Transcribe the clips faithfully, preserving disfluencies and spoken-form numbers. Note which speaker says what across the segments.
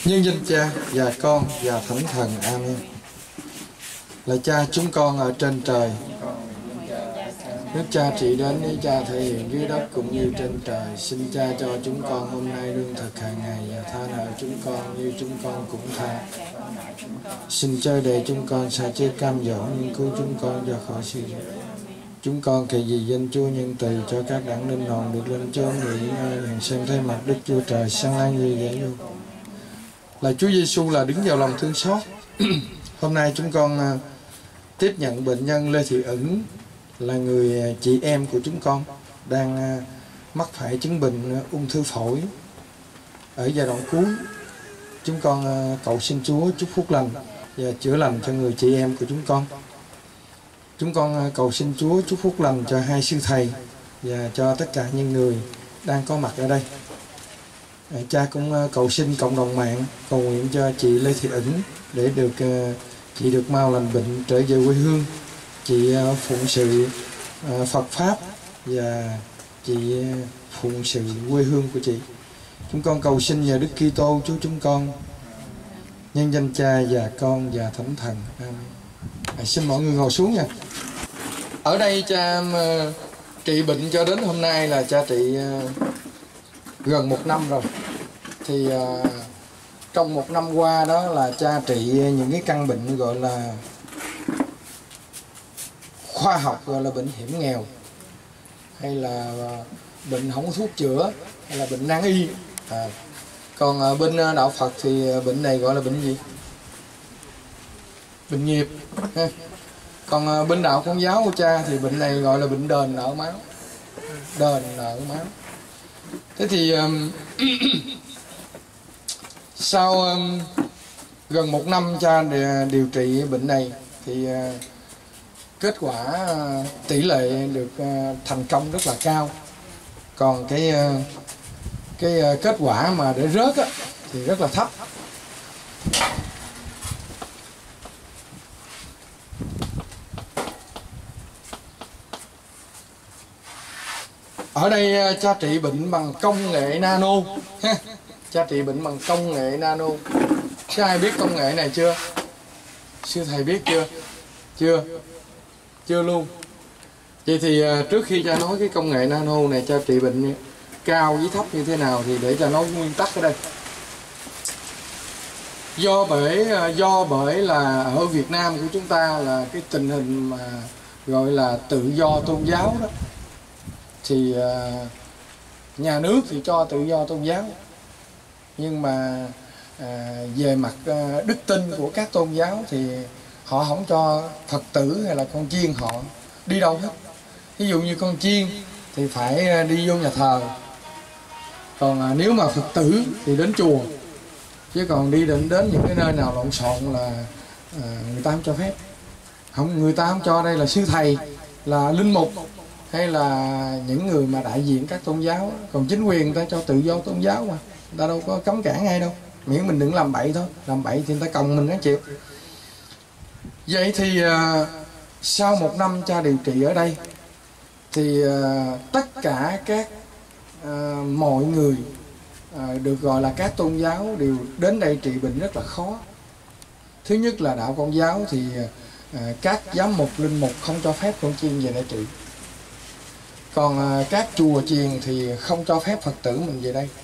Speaker 1: Nhân danh Cha và Con và Thánh Thần. Amen. Lạy Cha chúng con ở trên trời, nước Cha trị đến, ý Cha thể hiện dưới đất cũng như trên trời. Xin Cha cho chúng con hôm nay lương thực hàng ngày và tha nợ chúng con như chúng con cũng tha. Xin chớ để chúng con sa chết cam dỗ, nhưng cứu chúng con ra khỏi sự dữ. Chúng con kỳ gì danh Chúa nhân từ cho các đẳng linh hồn được lên chốn nghỉ ngơi, hằng xem thấy mặt Đức Chúa Trời sáng láng như vậy luôn. Là Chúa Giêsu là đứng vào lòng thương xót. Hôm nay chúng con uh, tiếp nhận bệnh nhân Lê Thị Ẩn, là người uh, chị em của chúng con đang uh, mắc phải chứng bệnh uh, ung thư phổi ở giai đoạn cuối. Chúng con uh, cầu xin Chúa chúc phúc lành và chữa lành cho người chị em của chúng con. Chúng con uh, cầu xin Chúa chúc phúc lành cho hai sư thầy và cho tất cả những người đang có mặt ở đây. Cha cũng cầu xin cộng đồng mạng cầu nguyện cho chị Lê Thị Ẩn để được chị được mau lành bệnh, trở về quê hương. Chị phụng sự Phật pháp và chị phụng sự quê hương của chị. Chúng con cầu xin nhờ Đức Kitô Chúa chúng con, nhân danh Cha và Con và Thánh Thần. Amen. À, xin mọi người ngồi xuống nha. Ở đây cha trị bệnh cho đến hôm nay là cha trị gần một năm rồi. Thì uh, trong một năm qua đó là cha trị những cái căn bệnh gọi là khoa học, gọi là bệnh hiểm nghèo, hay là uh, bệnh không có thuốc chữa, hay là bệnh nan y. À, còn uh, bên uh, đạo Phật thì uh, bệnh này gọi là bệnh gì? Bệnh nghiệp. Ha. Còn uh, bên đạo Công giáo của cha thì bệnh này gọi là bệnh đền nợ máu. Đền nợ máu. Thế thì um, sau um, gần một năm cha điều trị bệnh này thì uh, kết quả uh, tỷ lệ được uh, thành công rất là cao. Còn cái uh, cái uh, kết quả mà để rớt á, thì rất là thấp. Ở đây cha trị bệnh bằng công nghệ nano. Cha trị bệnh bằng công nghệ nano. Có ai biết công nghệ này chưa? Sư thầy biết chưa? Chưa? Chưa luôn. Vậy thì trước khi cha nói cái công nghệ nano này cha trị bệnh cao với thấp như thế nào thì để cha nói nguyên tắc ở đây. Do bởi do bởi là ở Việt Nam của chúng ta là cái tình hình mà gọi là tự do tôn giáo đó, thì uh, nhà nước thì cho tự do tôn giáo, nhưng mà uh, về mặt uh, đức tin của các tôn giáo thì họ không cho Phật tử hay là con chiên họ đi đâu hết. Ví dụ như con chiên thì phải uh, đi vô nhà thờ, còn uh, nếu mà Phật tử thì đến chùa, chứ còn đi đến đến những cái nơi nào lộn xộn là uh, người ta không cho phép. Không, người ta không cho. Đây là sư thầy, là linh mục, hay là những người mà đại diện các tôn giáo. Còn chính quyền người ta cho tự do tôn giáo mà, người ta đâu có cấm cản ai đâu, miễn mình đừng làm bậy thôi. Làm bậy thì người ta còng mình nó chịu. Vậy thì uh, sau một năm cha điều trị ở đây thì uh, tất cả các uh, mọi người uh, được gọi là các tôn giáo đều đến đây trị bệnh rất là khó. Thứ nhất là đạo Công giáo thì uh, các giám mục linh mục không cho phép con chiên về đây trị. Còn uh, các chùa chiền thì không cho phép Phật tử mình về đây.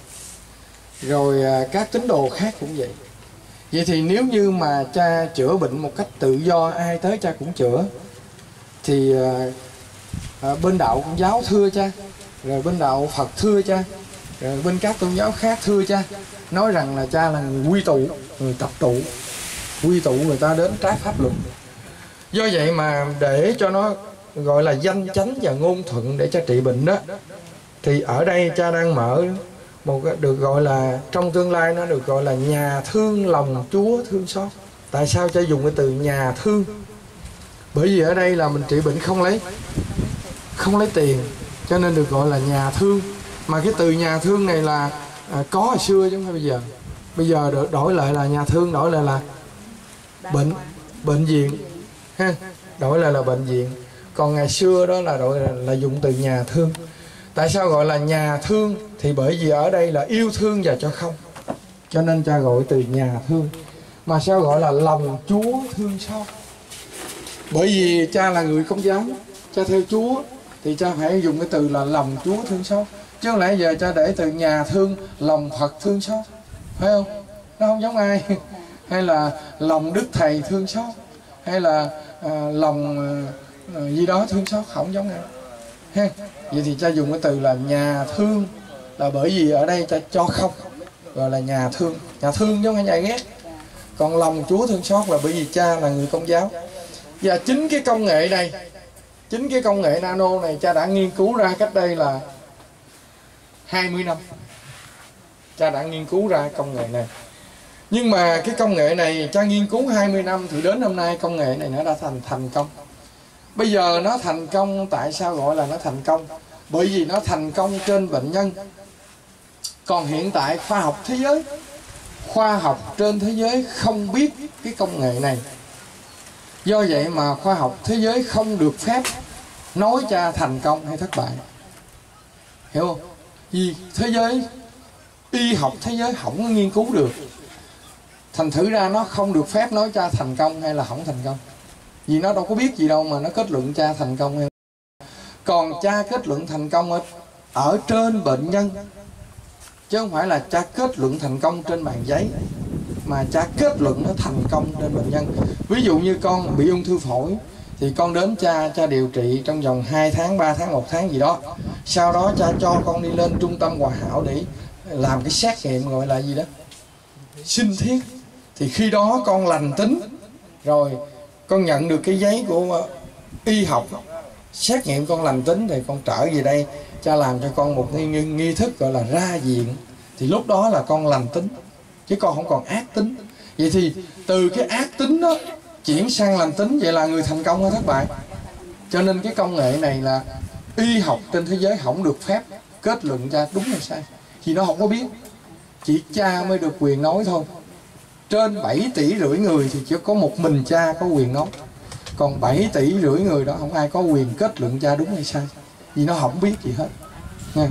Speaker 1: Rồi uh, các tín đồ khác cũng vậy. Vậy thì nếu như mà cha chữa bệnh một cách tự do, ai tới cha cũng chữa, thì uh, uh, bên đạo Công giáo thưa cha, rồi bên đạo Phật thưa cha, rồi bên các tôn giáo khác thưa cha, nói rằng là cha là người quy tụ, người tập tụ, quy tụ người ta đến trái pháp luật. Do vậy mà để cho nó gọi là danh chánh và ngôn thuận để cha trị bệnh đó, thì ở đây cha đang mở một cái được gọi là, trong tương lai nó được gọi là nhà thương lòng Chúa thương xót. Tại sao cha dùng cái từ nhà thương? Bởi vì ở đây là mình trị bệnh không lấy không lấy tiền, cho nên được gọi là nhà thương. Mà cái từ nhà thương này là à, có hồi xưa chứ không phải bây giờ. Bây giờ được đổi lại là nhà thương, đổi lại là bệnh bệnh viện ha, đổi lại là bệnh viện. Còn ngày xưa đó là đội là, là dùng từ nhà thương. Tại sao gọi là nhà thương? Thì bởi vì ở đây là yêu thương và cho không. cho nên cha gọi từ nhà thương. Mà sao gọi là lòng Chúa thương xót? Bởi vì cha là người Công giáo, cha theo Chúa, thì cha phải dùng cái từ là lòng Chúa thương xót. Chứ không lẽ giờ cha để từ nhà thương, lòng Phật thương xót, phải không? Nó không giống ai. Hay là lòng Đức Thầy thương xót, hay là à, lòng à, gì đó thương xót, không giống ai. Ha. Vậy thì cha dùng cái từ là nhà thương, là bởi vì ở đây cha cho không, gọi là nhà thương. Nhà thương chứ không phải nhà ghét. Còn lòng Chúa thương xót là bởi vì cha là người Công giáo. Và chính cái công nghệ này, chính cái công nghệ nano này cha đã nghiên cứu ra cách đây là hai mươi năm. Cha đã nghiên cứu ra công nghệ này. Nhưng mà cái công nghệ này cha nghiên cứu hai mươi năm, thì đến hôm nay công nghệ này nó đã thành thành công. Bây giờ nó thành công, tại sao gọi là nó thành công? Bởi vì nó thành công trên bệnh nhân. Còn hiện tại khoa học thế giới, khoa học trên thế giới không biết cái công nghệ này. Do vậy mà khoa học thế giới không được phép nói cha thành công hay thất bại. Hiểu không? Vì thế giới, y học thế giới không có nghiên cứu được, thành thử ra nó không được phép nói cha thành công hay là không thành công. Vì nó đâu có biết gì đâu mà nó kết luận cha thành công hay. Còn cha kết luận thành công ở, ở trên bệnh nhân, chứ không phải là cha kết luận thành công trên bàn giấy, mà cha kết luận nó thành công trên bệnh nhân. Ví dụ như con bị ung thư phổi, thì con đến cha, cha điều trị trong vòng hai tháng, ba tháng, một tháng gì đó. Sau đó cha cho con đi lên trung tâm Hòa Hảo để làm cái xét nghiệm gọi là gì đó, sinh thiết. Thì khi đó con lành tính rồi, con nhận được cái giấy của y học, xét nghiệm con lành tính, thì con trở về đây, cha làm cho con một nghi, nghi, nghi thức gọi là ra viện. Thì lúc đó là con lành tính, chứ con không còn ác tính. Vậy thì từ cái ác tính đó chuyển sang lành tính, vậy là người thành công hay thất bại? Cho nên cái công nghệ này là y học trên thế giới không được phép kết luận cha đúng hay sai, vì nó không có biết. Chỉ cha mới được quyền nói thôi. Trên bảy tỷ rưỡi người thì chỉ có một mình cha có quyền nói. Còn bảy tỷ rưỡi người đó không ai có quyền kết luận cha đúng hay sai, vì nó không biết gì hết. Nha.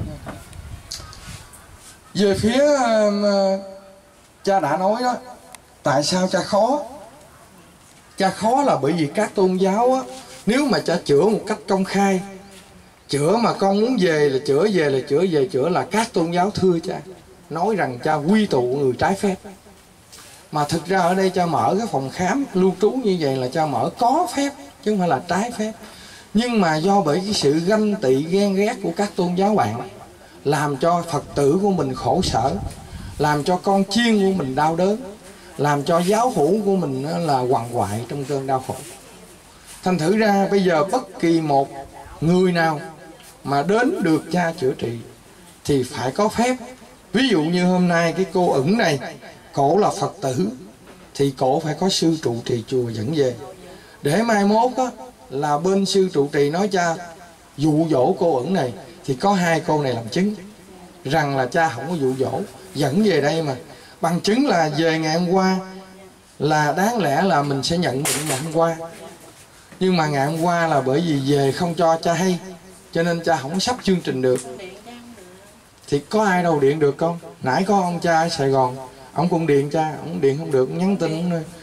Speaker 1: Về phía uh, cha đã nói đó, tại sao cha khó? Cha khó là bởi vì các tôn giáo á, nếu mà cha chữa một cách công khai, chữa mà con muốn về là chữa, về là chữa, về chữa, là các tôn giáo thưa cha, nói rằng cha quy tụ người trái phép. Mà thực ra ở đây cha mở cái phòng khám lưu trú như vậy là cha mở có phép, chứ không phải là trái phép. Nhưng mà do bởi cái sự ganh tị ghen ghét của các tôn giáo bạn, làm cho Phật tử của mình khổ sở, làm cho con chiên của mình đau đớn, làm cho giáo hữu của mình là quằn quại trong cơn đau khổ. Thành thử ra bây giờ bất kỳ một người nào mà đến được cha chữa trị thì phải có phép. Ví dụ như hôm nay cái cô ẩn này, cổ là Phật tử, thì cổ phải có sư trụ trì chùa dẫn về. Để mai mốt á, là bên sư trụ trì nói cha dụ dỗ cô ẩn này, thì có hai cô này làm chứng rằng là cha không có dụ dỗ, dẫn về đây mà. Bằng chứng là về ngày hôm qua là đáng lẽ là mình sẽ nhận bệnh ngày hôm qua, nhưng mà ngày hôm qua là bởi vì về không cho cha hay, cho nên cha không sắp chương trình được. Thì có ai đâu điện được con. Nãy có ông cha ở Sài Gòn, ông cũng điện cha, ông điện không được, nhắn tin ông nơi.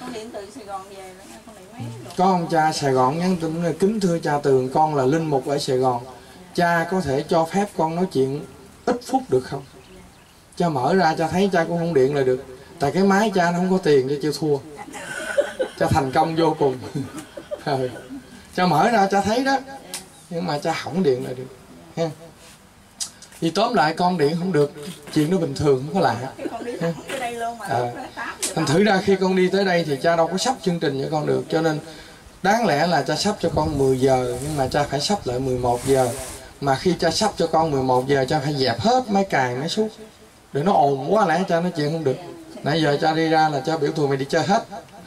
Speaker 1: Có ông cha Sài Gòn nhắn tin nơi: kính thưa cha Tường, con là linh mục ở Sài Gòn, cha có thể cho phép con nói chuyện ít phút được không? Cha mở ra cha thấy cha cũng không điện lại được, tại cái máy cha nó không có tiền, cho chưa thua. Cha thành công vô cùng. Cha mở ra cha thấy đó, nhưng mà cha không điện lại được. Ha. Thì tóm lại con điện không được, chuyện đó bình thường, không có lạ. À, thành thử ra khi con đi tới đây thì cha đâu có sắp chương trình cho con được, cho nên đáng lẽ là cha sắp cho con mười giờ, nhưng mà cha phải sắp lại mười một giờ. Mà khi cha sắp cho con mười một giờ, cha phải dẹp hết máy cài máy suốt, để nó ồn quá lẽ cha nói chuyện không được. Nãy giờ cha đi ra là cha biểu tụi mày đi chơi hết.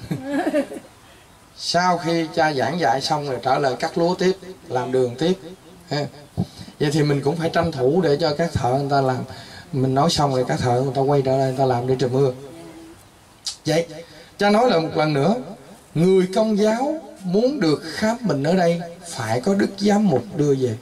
Speaker 1: Sau khi cha giảng dạy xong rồi trở lại cắt lúa tiếp, làm đường tiếp. Ha. Vậy thì mình cũng phải tranh thủ để cho các thợ người ta làm. Mình nói xong rồi các thợ người ta quay trở lại người ta làm để trời mưa. Vậy cha nói lại một lần nữa, người Công giáo muốn được khám bệnh ở đây phải có đức giám mục đưa về.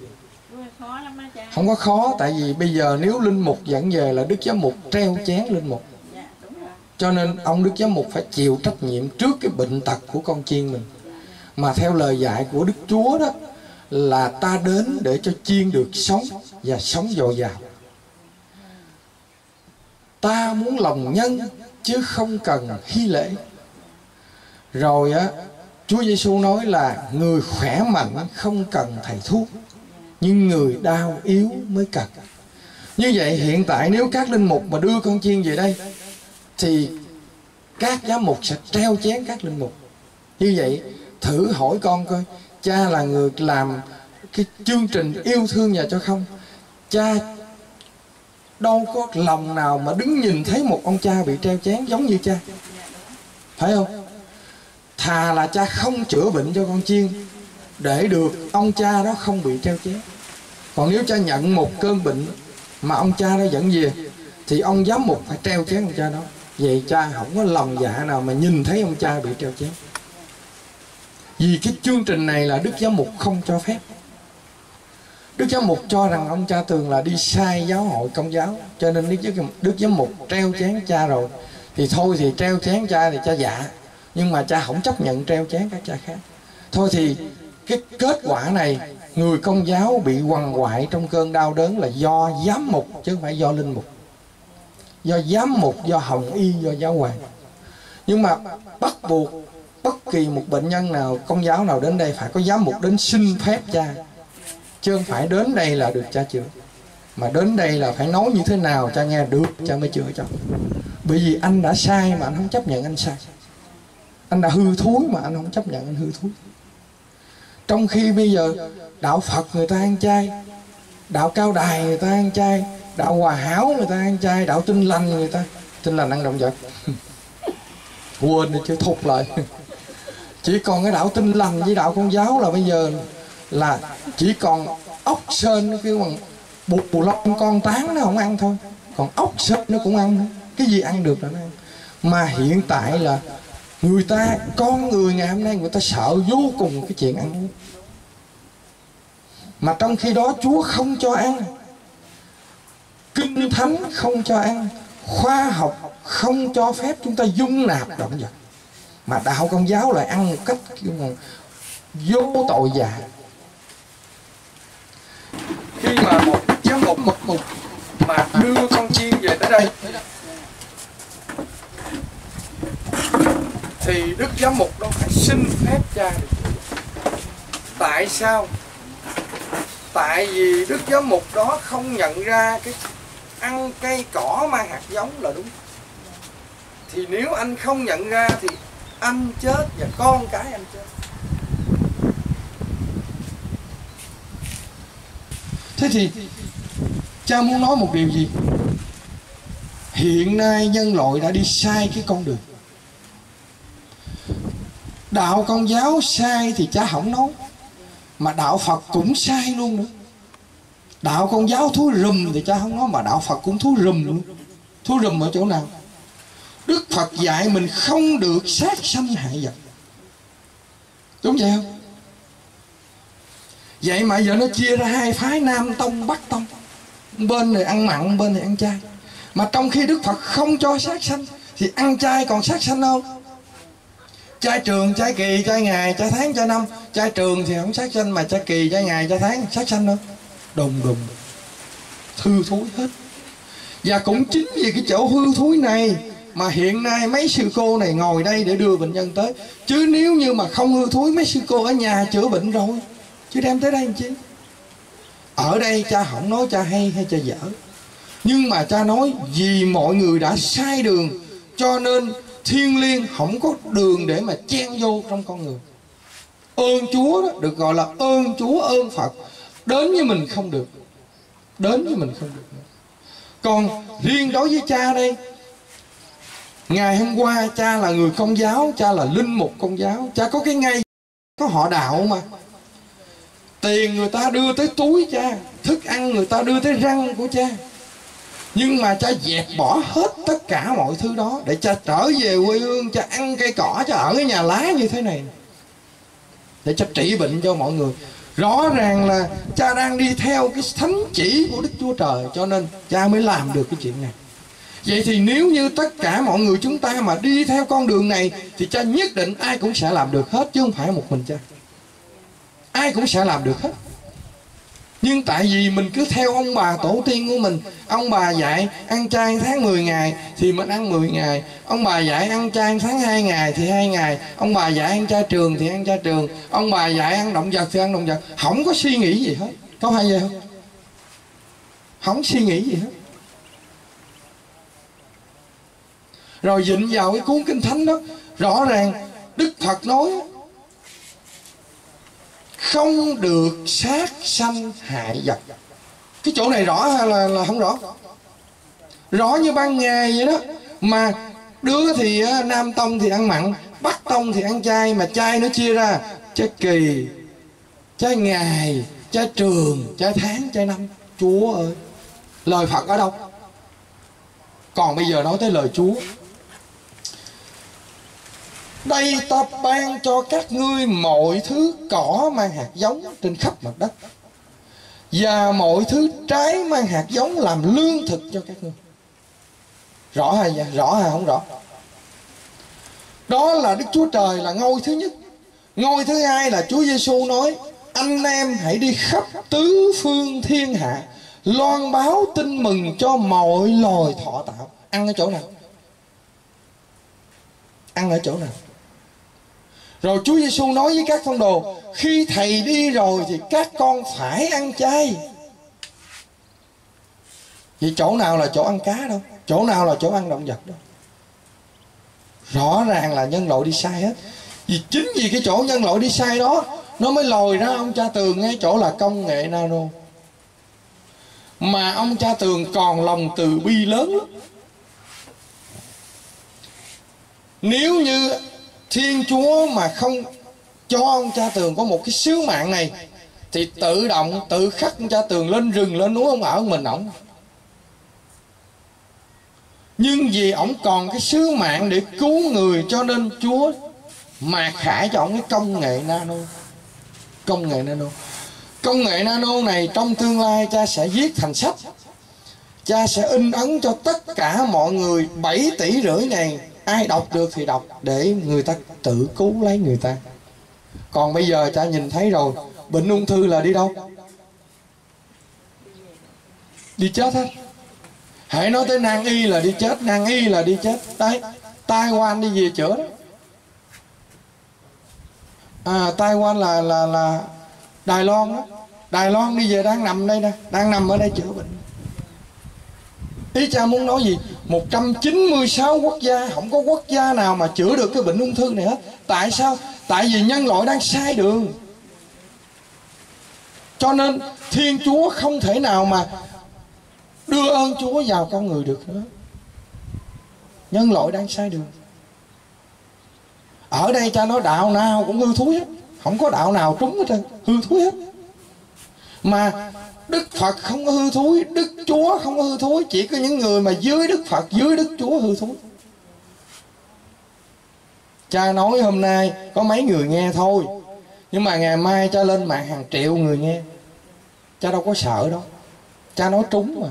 Speaker 1: Không có khó, tại vì bây giờ nếu linh mục dẫn về là đức giám mục treo chén linh mục. Cho nên ông Đức Giám Mục phải chịu trách nhiệm trước cái bệnh tật của con chiên mình. Mà theo lời dạy của Đức Chúa đó, là ta đến để cho chiên được sống và sống dồi dào. Ta muốn lòng nhân chứ không cần hy lễ. Rồi á, Chúa Giêsu nói là người khỏe mạnh không cần thầy thuốc, nhưng người đau yếu mới cần. Như vậy hiện tại nếu các linh mục mà đưa con chiên về đây thì các giám mục sẽ treo chén các linh mục. Như vậy thử hỏi con coi, cha là người làm cái chương trình yêu thương nhà cho không, cha đâu có lòng nào mà đứng nhìn thấy một ông cha bị treo chén giống như cha, phải không? Thà là cha không chữa bệnh cho con chiên để được ông cha đó không bị treo chén. Còn nếu cha nhận một cơn bệnh mà ông cha đó vẫn về thì ông giám mục phải treo chén ông cha đó. Vậy cha không có lòng dạ nào mà nhìn thấy ông cha bị treo chén. Vì cái chương trình này là Đức Giám Mục không cho phép. Đức Giám Mục cho rằng ông cha Tường là đi sai giáo hội Công giáo, cho nên Đức, Đức Giám Mục treo chén cha rồi thì thôi thì treo chén cha thì cha dạ, nhưng mà cha không chấp nhận treo chén các cha khác. Thôi thì cái kết quả này, người Công giáo bị quằn quại trong cơn đau đớn là do giám mục chứ không phải do linh mục. Do giám mục, do hồng y, do giáo hoàng. Nhưng mà bắt buộc bất kỳ một bệnh nhân nào Công giáo nào đến đây phải có giám mục đến xin phép cha, chứ không phải đến đây là được cha chữa. Mà đến đây là phải nói như thế nào cha nghe được cha mới chữa cho. Bởi vì anh đã sai mà anh không chấp nhận anh sai. Anh đã hư thúi mà anh không chấp nhận anh hư thúi. Trong khi bây giờ đạo Phật người ta ăn chay, đạo Cao Đài người ta ăn chay, đạo Hòa Hảo người ta ăn chay, đạo Tin Lành người ta Tin Lành ăn động vật quên đi chứ thục lại. Chỉ còn cái đạo Tin Lành với đạo Công giáo là bây giờ là chỉ còn ốc sên cái bằng bụt bù lông con tán nó không ăn thôi, còn ốc sên nó cũng ăn nữa. Cái gì ăn được là nó ăn. Mà hiện tại là người ta, con người ngày hôm nay người ta sợ vô cùng cái chuyện ăn uống. Mà trong khi đó Chúa không cho ăn, Kinh Thánh không cho ăn, khoa học không cho phép chúng ta dung nạp động vật. Mà đạo Công giáo lại ăn một cách vô tội vạ. Khi mà một giám mục mật mục mà đưa con chiên về tới đây thì Đức Giám Mục đâu phải xin phép cha được. Tại sao? Tại vì Đức Giám Mục đó không nhận ra cái ăn cây cỏ mang hạt giống là đúng. Thì nếu anh không nhận ra thì anh chết và con cái anh chết. Thế thì cha muốn nói một điều gì? Hiện nay nhân loại đã đi sai cái con đường. Đạo Công giáo sai thì cha không nói, mà đạo Phật cũng sai luôn nữa. Đạo Công giáo thúi rùm thì cha không nói, mà đạo Phật cũng thúi rùm luôn. Thúi rùm ở chỗ nào? Đức Phật dạy mình không được sát sanh hại vật. Đúng vậy không? Vậy mà giờ nó chia ra hai phái, Nam Tông, Bắc Tông. Bên này ăn mặn, bên này ăn chay. Mà trong khi Đức Phật không cho sát sanh thì ăn chay còn sát sanh không? Chay trường, chay kỳ, chay ngày, chay tháng, chay năm. Chay trường thì không sát sanh, mà chay kỳ, chay ngày, chay tháng sát sanh không? Đùng đùng thư thúi hết. Và cũng chính vì cái chỗ hư thúi này mà hiện nay mấy sư cô này ngồi đây để đưa bệnh nhân tới. Chứ nếu như mà không hư thúi, mấy sư cô ở nhà chữa bệnh rồi, chứ đem tới đây làm chi? Ở đây cha không nói cha hay hay cha dở, nhưng mà cha nói vì mọi người đã sai đường, cho nên thiên liêng không có đường để mà chen vô trong con người. Ơn Chúa đó được gọi là ơn Chúa, ơn Phật. Đến với mình không được, đến với mình không được nữa. Còn riêng đối với cha đây, ngày hôm qua cha là người Công giáo, cha là linh mục Công giáo, cha có cái ngay, có họ đạo mà. Tiền người ta đưa tới túi cha, thức ăn người ta đưa tới răng của cha. Nhưng mà cha dẹp bỏ hết tất cả mọi thứ đó để cha trở về quê hương, cha ăn cây cỏ, cha ở cái nhà lá như thế này để cha trị bệnh cho mọi người. Rõ ràng là cha đang đi theo cái thánh chỉ của Đức Chúa Trời, cho nên cha mới làm được cái chuyện này. Vậy thì nếu như tất cả mọi người chúng ta mà đi theo con đường này thì cha nhất định ai cũng sẽ làm được hết, chứ không phải một mình cha. Ai cũng sẽ làm được hết. Nhưng tại vì mình cứ theo ông bà tổ tiên của mình, ông bà dạy ăn chay tháng mười ngày thì mình ăn mười ngày, ông bà dạy ăn chay tháng hai ngày thì hai ngày, ông bà dạy ăn chay trường thì ăn chay trường, ông bà dạy ăn động vật thì ăn động vật. Không có suy nghĩ gì hết. Có hay vậy không? Không suy nghĩ gì hết. Rồi dịnh vào cái cuốn Kinh Thánh đó, rõ ràng Đức Phật nói không được sát sanh hại vật. Cái chỗ này rõ hay là, là không rõ? Rõ như ban ngày vậy đó. Mà đứa thì Nam Tông thì ăn mặn, Bắc Tông thì ăn chay. Mà chay nó chia ra chay kỳ, chay ngày, chay trường, chay tháng, chay năm. Chúa ơi, lời Phật ở đâu? Còn bây giờ nói tới lời Chúa. Đây ta ban cho các ngươi mọi thứ cỏ mang hạt giống trên khắp mặt đất, và mọi thứ trái mang hạt giống làm lương thực cho các ngươi. Rõ hay vậy? Rõ hay không rõ? Đó là Đức Chúa Trời là ngôi thứ nhất. Ngôi thứ hai là Chúa Giêsu nói anh em hãy đi khắp tứ phương thiên hạ, loan báo tin mừng cho mọi loài thọ tạo. Ăn ở chỗ nào? Ăn ở chỗ nào? Rồi Chúa Giêsu nói với các thông đồ, khi thầy đi rồi thì các con phải ăn chay. Vậy chỗ nào là chỗ ăn cá đâu? Chỗ nào là chỗ ăn động vật đâu? Rõ ràng là nhân loại đi sai hết. Vì chính vì cái chỗ nhân loại đi sai đó, nó mới lòi ra ông cha Tường ngay chỗ là công nghệ nano. Mà ông cha Tường còn lòng từ bi lớn lắm. Nếu như Thiên Chúa mà không cho ông cha Tường có một cái sứ mạng này thì tự động tự khắc ông cha Tường lên rừng lên núi, ông ở mình ổng. Nhưng vì ổng còn cái sứ mạng để cứu người, cho nên Chúa mạt khải cho ổng cái công nghệ nano. Công nghệ nano Công nghệ nano này trong tương lai cha sẽ viết thành sách. Cha sẽ in ấn cho tất cả mọi người bảy tỷ rưỡi này. Ai đọc được thì đọc để người ta tự cứu lấy người ta. Còn bây giờ cha nhìn thấy rồi, bệnh ung thư là đi đâu? Đi chết hết. Hãy nói tới nan y là đi chết, nan y là đi chết. Đấy, Taiwan đi về chữa đó. À, Taiwan là là là Đài Loan đó. Đài Loan đi về đang nằm đây nè, đang nằm ở đây chữa bệnh. Ý cha muốn nói gì? một trăm chín mươi sáu quốc gia, không có quốc gia nào mà chữa được cái bệnh ung thư này hết. Tại sao? Tại vì nhân loại đang sai đường. Cho nên Thiên Chúa không thể nào mà đưa ơn Chúa vào con người được nữa. Nhân loại đang sai đường. Ở đây cha nói đạo nào cũng hư thúi hết, không có đạo nào trúng hết trơn, hư thúi hết. Mà Đức Phật không có hư thúi, Đức Chúa không có hư thúi, chỉ có những người mà dưới Đức Phật, dưới Đức Chúa hư thúi. Cha nói hôm nay có mấy người nghe thôi, nhưng mà ngày mai cha lên mạng hàng triệu người nghe. Cha đâu có sợ đâu, cha nói trúng mà.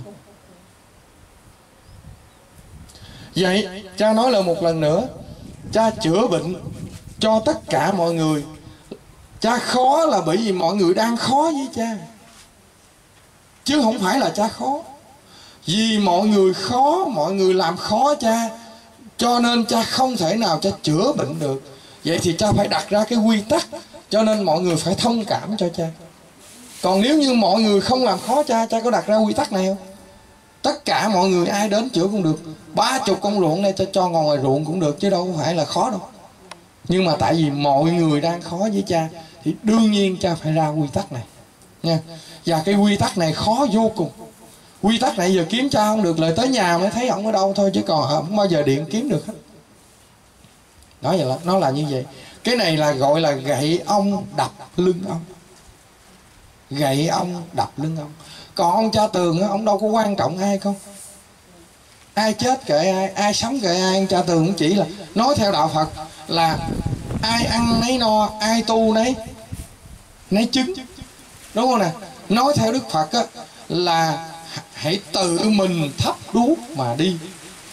Speaker 1: Vậy cha nói lại một lần nữa, cha chữa bệnh cho tất cả mọi người. Cha khó là bởi vì mọi người đang khó với cha, chứ không phải là cha khó. Vì mọi người khó, mọi người làm khó cha, cho nên cha không thể nào cha chữa bệnh được. Vậy thì cha phải đặt ra cái quy tắc, cho nên mọi người phải thông cảm cho cha. Còn nếu như mọi người không làm khó cha, cha có đặt ra quy tắc này không? Tất cả mọi người ai đến chữa cũng được. Ba chục con ruộng này cha cho ngồi ngoài ruộng cũng được, chứ đâu phải là khó đâu. Nhưng mà tại vì mọi người đang khó với cha, thì đương nhiên cha phải ra quy tắc này nha. Và cái quy tắc này khó vô cùng. Quy tắc này giờ kiếm cha không được, lời tới nhà mới thấy ổng ở đâu thôi, chứ còn không bao giờ điện kiếm được hết. Đó vậy là nó là như vậy. Cái này là gọi là gậy ông đập lưng ông. Gậy ông đập lưng ông. Còn ông cha Tường á, ông đâu có quan trọng ai không. Ai chết kệ ai, ai sống kệ ai. Ông cha Tường cũng chỉ là nói theo đạo Phật là ai ăn nấy no, ai tu nấy nấy chứng, đúng không nè? Nói theo Đức Phật á, là hãy tự mình thắp đuốc mà đi,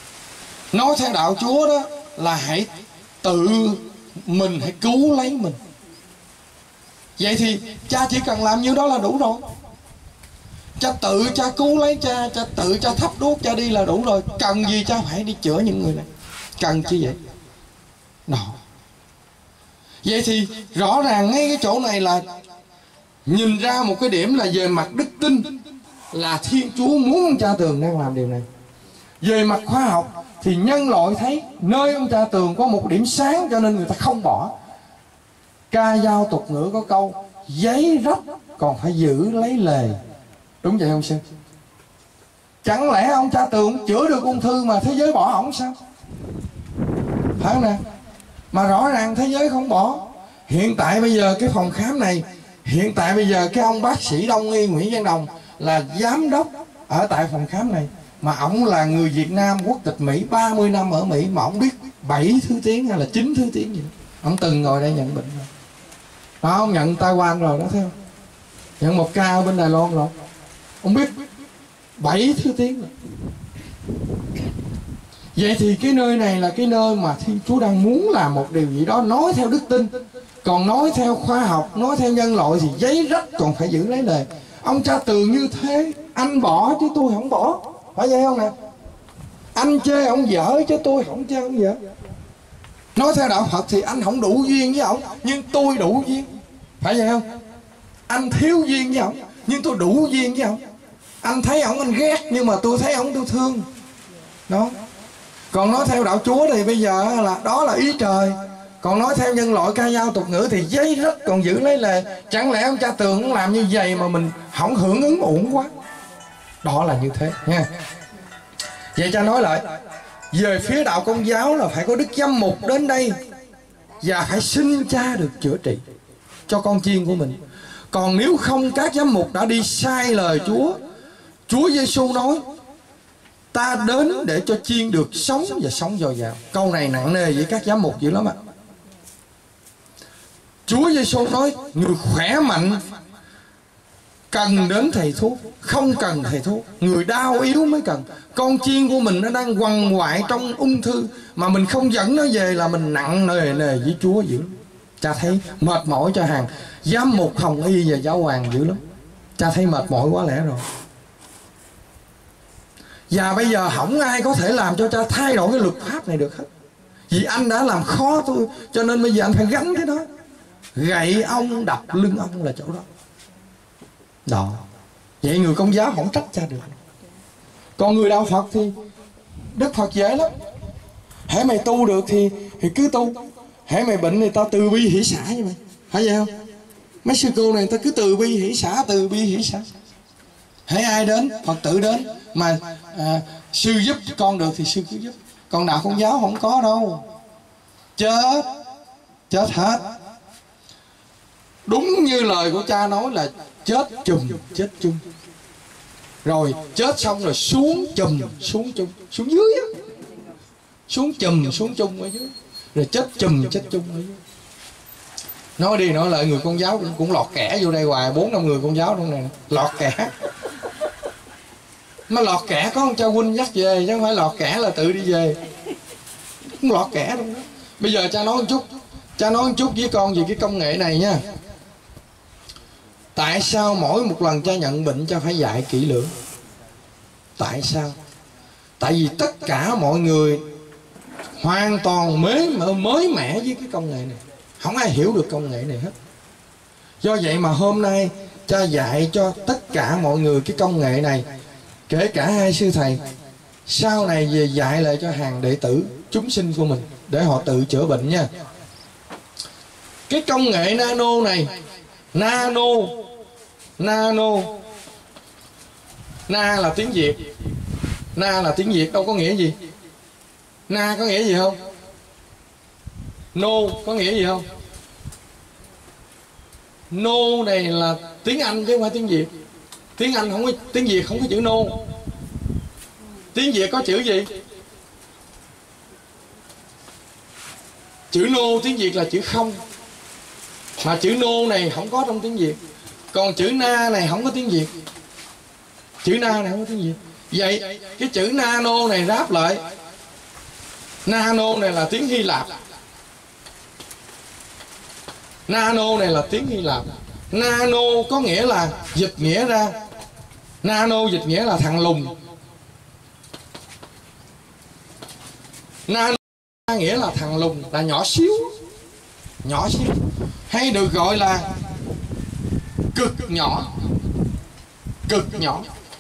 Speaker 1: Nói theo đạo Chúa đó là hãy tự mình, hãy cứu lấy mình. Vậy thì cha chỉ cần làm như đó là đủ rồi. Cha tự cha cứu lấy cha, cha tự cha thắp đuốc cha đi là đủ rồi. Cần gì cha phải đi chữa những người này? Cần chi vậy? Đó. Vậy thì rõ ràng ngay cái chỗ này là nhìn ra một cái điểm là về mặt đức tin là Thiên Chúa muốn ông cha Tường đang làm điều này. Về mặt khoa học thì nhân loại thấy nơi ông cha Tường có một điểm sáng cho nên người ta không bỏ. Ca dao tục ngữ có câu giấy rách còn phải giữ lấy lề. Đúng vậy không sư? Chẳng lẽ ông cha Tường chữa được ung thư mà thế giới bỏ ổng sao? Phải không nè? Mà rõ ràng thế giới không bỏ. Hiện tại bây giờ cái phòng khám này, hiện tại bây giờ cái ông bác sĩ Đông y Nguyễn Văn Đồng là giám đốc ở tại phòng khám này. Mà ổng là người Việt Nam quốc tịch Mỹ, ba mươi năm ở Mỹ mà ổng biết bảy thứ tiếng hay là chín thứ tiếng gì. Ổng từng ngồi đây nhận bệnh rồi. Đó, ông nhận Taiwan rồi đó, thấy không? Nhận một ca ở bên Đài Loan rồi. Ông biết bảy thứ tiếng rồi. Vậy thì cái nơi này là cái nơi mà Thiên Chúa đang muốn làm một điều gì đó nói theo đức tin. Còn nói theo khoa học, nói theo nhân loại thì giấy rách còn phải giữ lấy lời. Ông cha Tường như thế, anh bỏ chứ tôi không bỏ. Phải vậy không nè? Anh chê ông dở chứ tôi không chê ông dở. Nói theo đạo Phật thì anh không đủ duyên với ổng, nhưng tôi đủ duyên. Phải vậy không? Anh thiếu duyên với ổng, nhưng tôi đủ duyên với ổng. Anh thấy ổng anh ghét, nhưng mà tôi thấy ổng tôi thương. Đó. Còn nói theo đạo Chúa thì bây giờ là đó là ý trời. Còn nói theo nhân loại ca dao tục ngữ thì giấy rách còn giữ lấy lề. Chẳng lẽ ông cha Tường cũng làm như vậy mà mình không hưởng ứng ổn quá? Đó là như thế nha. Vậy cha nói lại, về phía đạo Công giáo là phải có đức giám mục đến đây và phải xin cha được chữa trị cho con chiên của mình. Còn nếu không, các giám mục đã đi sai lời Chúa. Chúa Giêsu nói ta đến để cho chiên được sống và sống dồi dào. Câu này nặng nề với các giám mục dữ lắm ạ. Chúa Giêsu nói người khỏe mạnh cần đến thầy thuốc, không cần thầy thuốc. Người đau yếu mới cần. Con chiên của mình nó đang quằn quại trong ung thư mà mình không dẫn nó về là mình nặng nề nề với Chúa dữ lắm. Cha thấy mệt mỏi cho hàng giám mục Hồng Y và giáo hoàng dữ lắm. Cha thấy mệt mỏi quá lẽ rồi. Và bây giờ không ai có thể làm cho cha thay đổi cái luật pháp này được hết. Vì anh đã làm khó tôi, cho nên bây giờ anh phải gánh cái đó. Gậy ông đập lưng ông là chỗ đó. Đó. Vậy người Công giáo không trách cha được. Còn người đạo Phật thì Đức Phật dễ lắm. Hễ mày tu được thì thì cứ tu. Hễ mày bệnh thì tao từ bi hỷ xả như mày. Phải vậy không? Mấy sư cô này ta cứ từ bi hỷ xả, từ bi hỷ xả. Hễ ai đến, Phật tử đến mà à, sư giúp con được thì sư cứ giúp. Còn đạo Công giáo không có đâu. Chết, chết hết. Đúng như lời của cha nói là chết chùm, chết chung. Rồi chết xong rồi xuống chùm, xuống chung, xuống dưới á. Xuống chùm, xuống chung ở dưới. Rồi chết chùm, chết chung ở dưới. Nói đi nói lại người Công giáo cũng, cũng lọt kẻ vô đây hoài. Bốn năm người Công giáo trong này lọt kẻ. Mà lọt kẻ có ông cha huynh dắt về, chứ không phải lọt kẻ là tự đi về. Cũng lọt kẻ trong đó. Bây giờ cha nói một chút, cha nói một chút với con về cái công nghệ này nha. Tại sao mỗi một lần cha nhận bệnh cha phải dạy kỹ lưỡng? Tại sao? Tại vì tất cả mọi người hoàn toàn mới mới mẻ với cái công nghệ này. Không ai hiểu được công nghệ này hết. Do vậy mà hôm nay cha dạy cho tất cả mọi người cái công nghệ này, kể cả hai sư thầy. Sau này về dạy lại cho hàng đệ tử chúng sinh của mình để họ tự chữa bệnh nha. Cái công nghệ nano này, nano, nano, na là tiếng Việt, na là tiếng Việt đâu có nghĩa gì. Na có nghĩa gì không? No có nghĩa gì không? No này là tiếng Anh chứ không phải tiếng Việt. Tiếng Anh không có, tiếng Việt không có chữ no. Tiếng Việt có chữ gì? Chữ no tiếng Việt là chữ không. Mà chữ no này không có trong tiếng Việt. Còn chữ na này không có tiếng Việt. Chữ na này không có tiếng Việt. Vậy cái chữ nano này ráp lại Nano này là tiếng Hy Lạp. Nano này là tiếng Hy Lạp. Nano có nghĩa là, dịch nghĩa ra, nano dịch nghĩa là thằng lùn. Nano nghĩa là thằng lùn, là nhỏ xíu, nhỏ xíu, hay được gọi là cực nhỏ, cực nhỏ.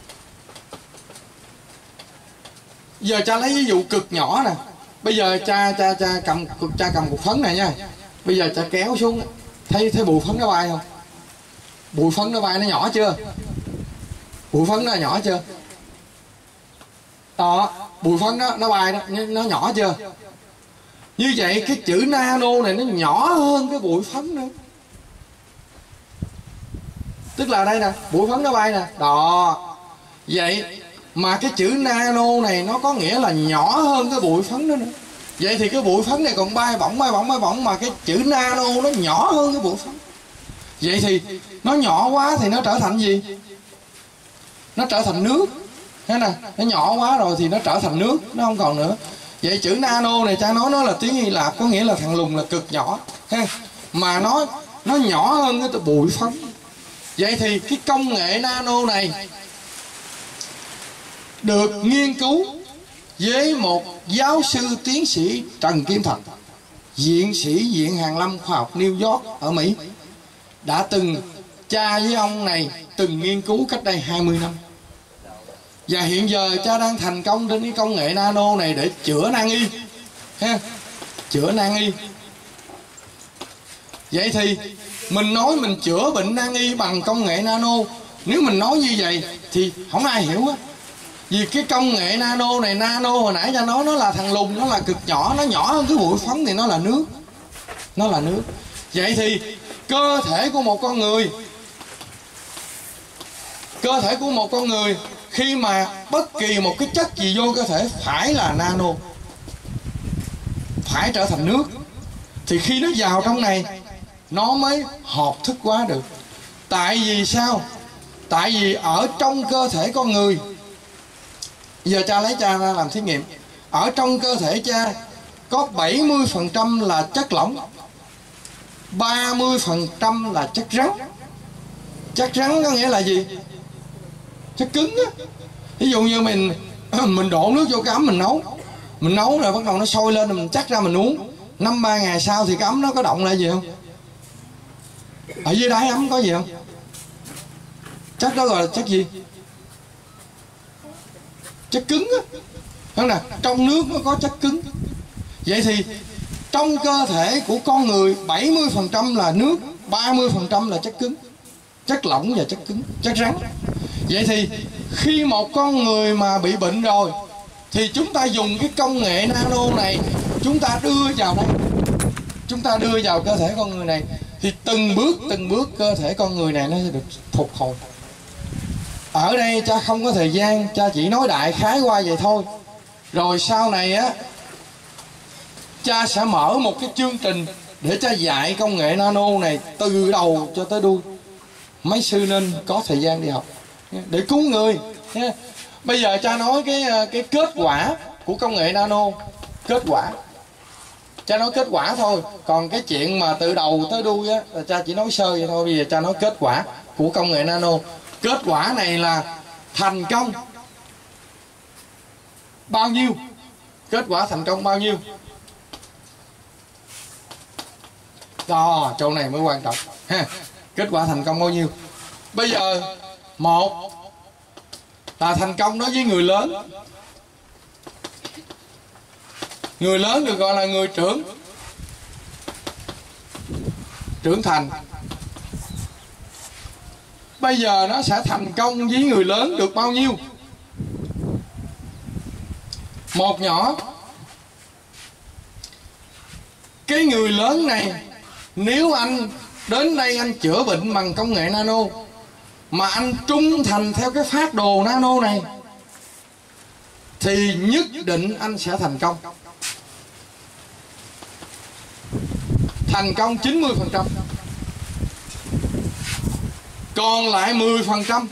Speaker 1: Giờ cha lấy ví dụ cực nhỏ nè. Bây giờ cha cha cha cầm cha cầm cục phấn này nha. Bây giờ cha kéo xuống, thấy thấy bụi phấn nó bay không? Bụi phấn nó bay nó nhỏ chưa? Bụi phấn nó nhỏ chưa? Đó, bụi phấn đó nó bay đó, nó nhỏ chưa? Như vậy cái chữ nano này nó nhỏ hơn cái bụi phấn nữa. Tức là đây nè, bụi phấn nó bay nè. Đó. Vậy mà cái chữ nano này nó có nghĩa là nhỏ hơn cái bụi phấn đó nữa. Vậy thì cái bụi phấn này còn bay bổng bay bổng bay bổng, mà cái chữ nano nó nhỏ hơn cái bụi phấn. Vậy thì nó nhỏ quá thì nó trở thành gì? Nó trở thành nước. Thế nè, nó nhỏ quá rồi thì nó trở thành nước, nó không còn nữa. Vậy chữ nano này cha nói nó là tiếng Hy Lạp, có nghĩa là thằng lùn, là cực nhỏ. Ha. Mà nó nó nhỏ hơn cái bụi phấn. Vậy thì cái công nghệ nano này được nghiên cứu với một giáo sư tiến sĩ Trần Kim Thành, viện sĩ Viện Hàn lâm Khoa học New York ở Mỹ, đã từng, cha với ông này từng nghiên cứu cách đây hai mươi năm. Và hiện giờ cha đang thành công trên cái công nghệ nano này để chữa nan y. Ha. Chữa nan y. Vậy thì mình nói mình chữa bệnh nan y bằng công nghệ nano, nếu mình nói như vậy thì không ai hiểu á. Vì cái công nghệ nano này, nano hồi nãy cha nói nó là thằng lùn, nó là cực nhỏ, nó nhỏ hơn cái bụi phấn thì nó là nước. Nó là nước. Vậy thì cơ thể của một con người, cơ thể của một con người khi mà bất kỳ một cái chất gì vô cơ thể phải là nano, phải trở thành nước, thì khi nó vào trong này nó mới hợp thức hóa được. Tại vì sao? Tại vì ở trong cơ thể con người, giờ cha lấy cha ra làm thí nghiệm. Ở trong cơ thể cha có bảy mươi phần trăm là chất lỏng, ba mươi phần trăm là chất rắn. Chất rắn có nghĩa là gì? Chất cứng á. Ví dụ như mình mình đổ nước vô cái ấm mình nấu, mình nấu rồi bắt đầu nó sôi lên rồi mình chắc ra mình uống. Năm ba ngày sau thì cái ấm nó có động lại gì không? Ở dưới đáy ấm có gì không? Chất đó gọi là chất gì? Chất cứng á. Đúng nè, trong nước nó có chất cứng. Vậy thì trong cơ thể của con người bảy mươi phần trăm là nước, ba mươi phần trăm là chất cứng, chất lỏng và chất cứng, chất rắn. Vậy thì khi một con người mà bị bệnh rồi thì chúng ta dùng cái công nghệ nano này, chúng ta đưa vào đây, chúng ta đưa vào cơ thể con người này, thì từng bước từng bước cơ thể con người này nó sẽ được phục hồi. Ở đây cha không có thời gian, cha chỉ nói đại khái qua vậy thôi. Rồi sau này á, cha sẽ mở một cái chương trình để cha dạy công nghệ nano này từ đầu cho tới đuôi. Mấy sư nên có thời gian đi học để cứu người. Bây giờ cha nói cái cái kết quả của công nghệ nano. Kết quả cha nói kết quả thôi, còn cái chuyện mà từ đầu tới đuôi á là cha chỉ nói sơ vậy thôi. Bây giờ cha nói kết quả của công nghệ nano. Kết quả này là thành công bao nhiêu? Kết quả thành công bao nhiêu? Đó, chỗ này mới quan trọng ha. Kết quả thành công bao nhiêu? Bây giờ một là thành công đối với người lớn. Người lớn được gọi là người trưởng, trưởng thành. Bây giờ nó sẽ thành công với người lớn được bao nhiêu? Một nhỏ. Cái người lớn này, nếu anh đến đây anh chữa bệnh bằng công nghệ nano, mà anh trung thành theo cái phác đồ nano này, thì nhất định anh sẽ thành công. Thành công chín mươi phần trăm. Còn lại mười phần trăm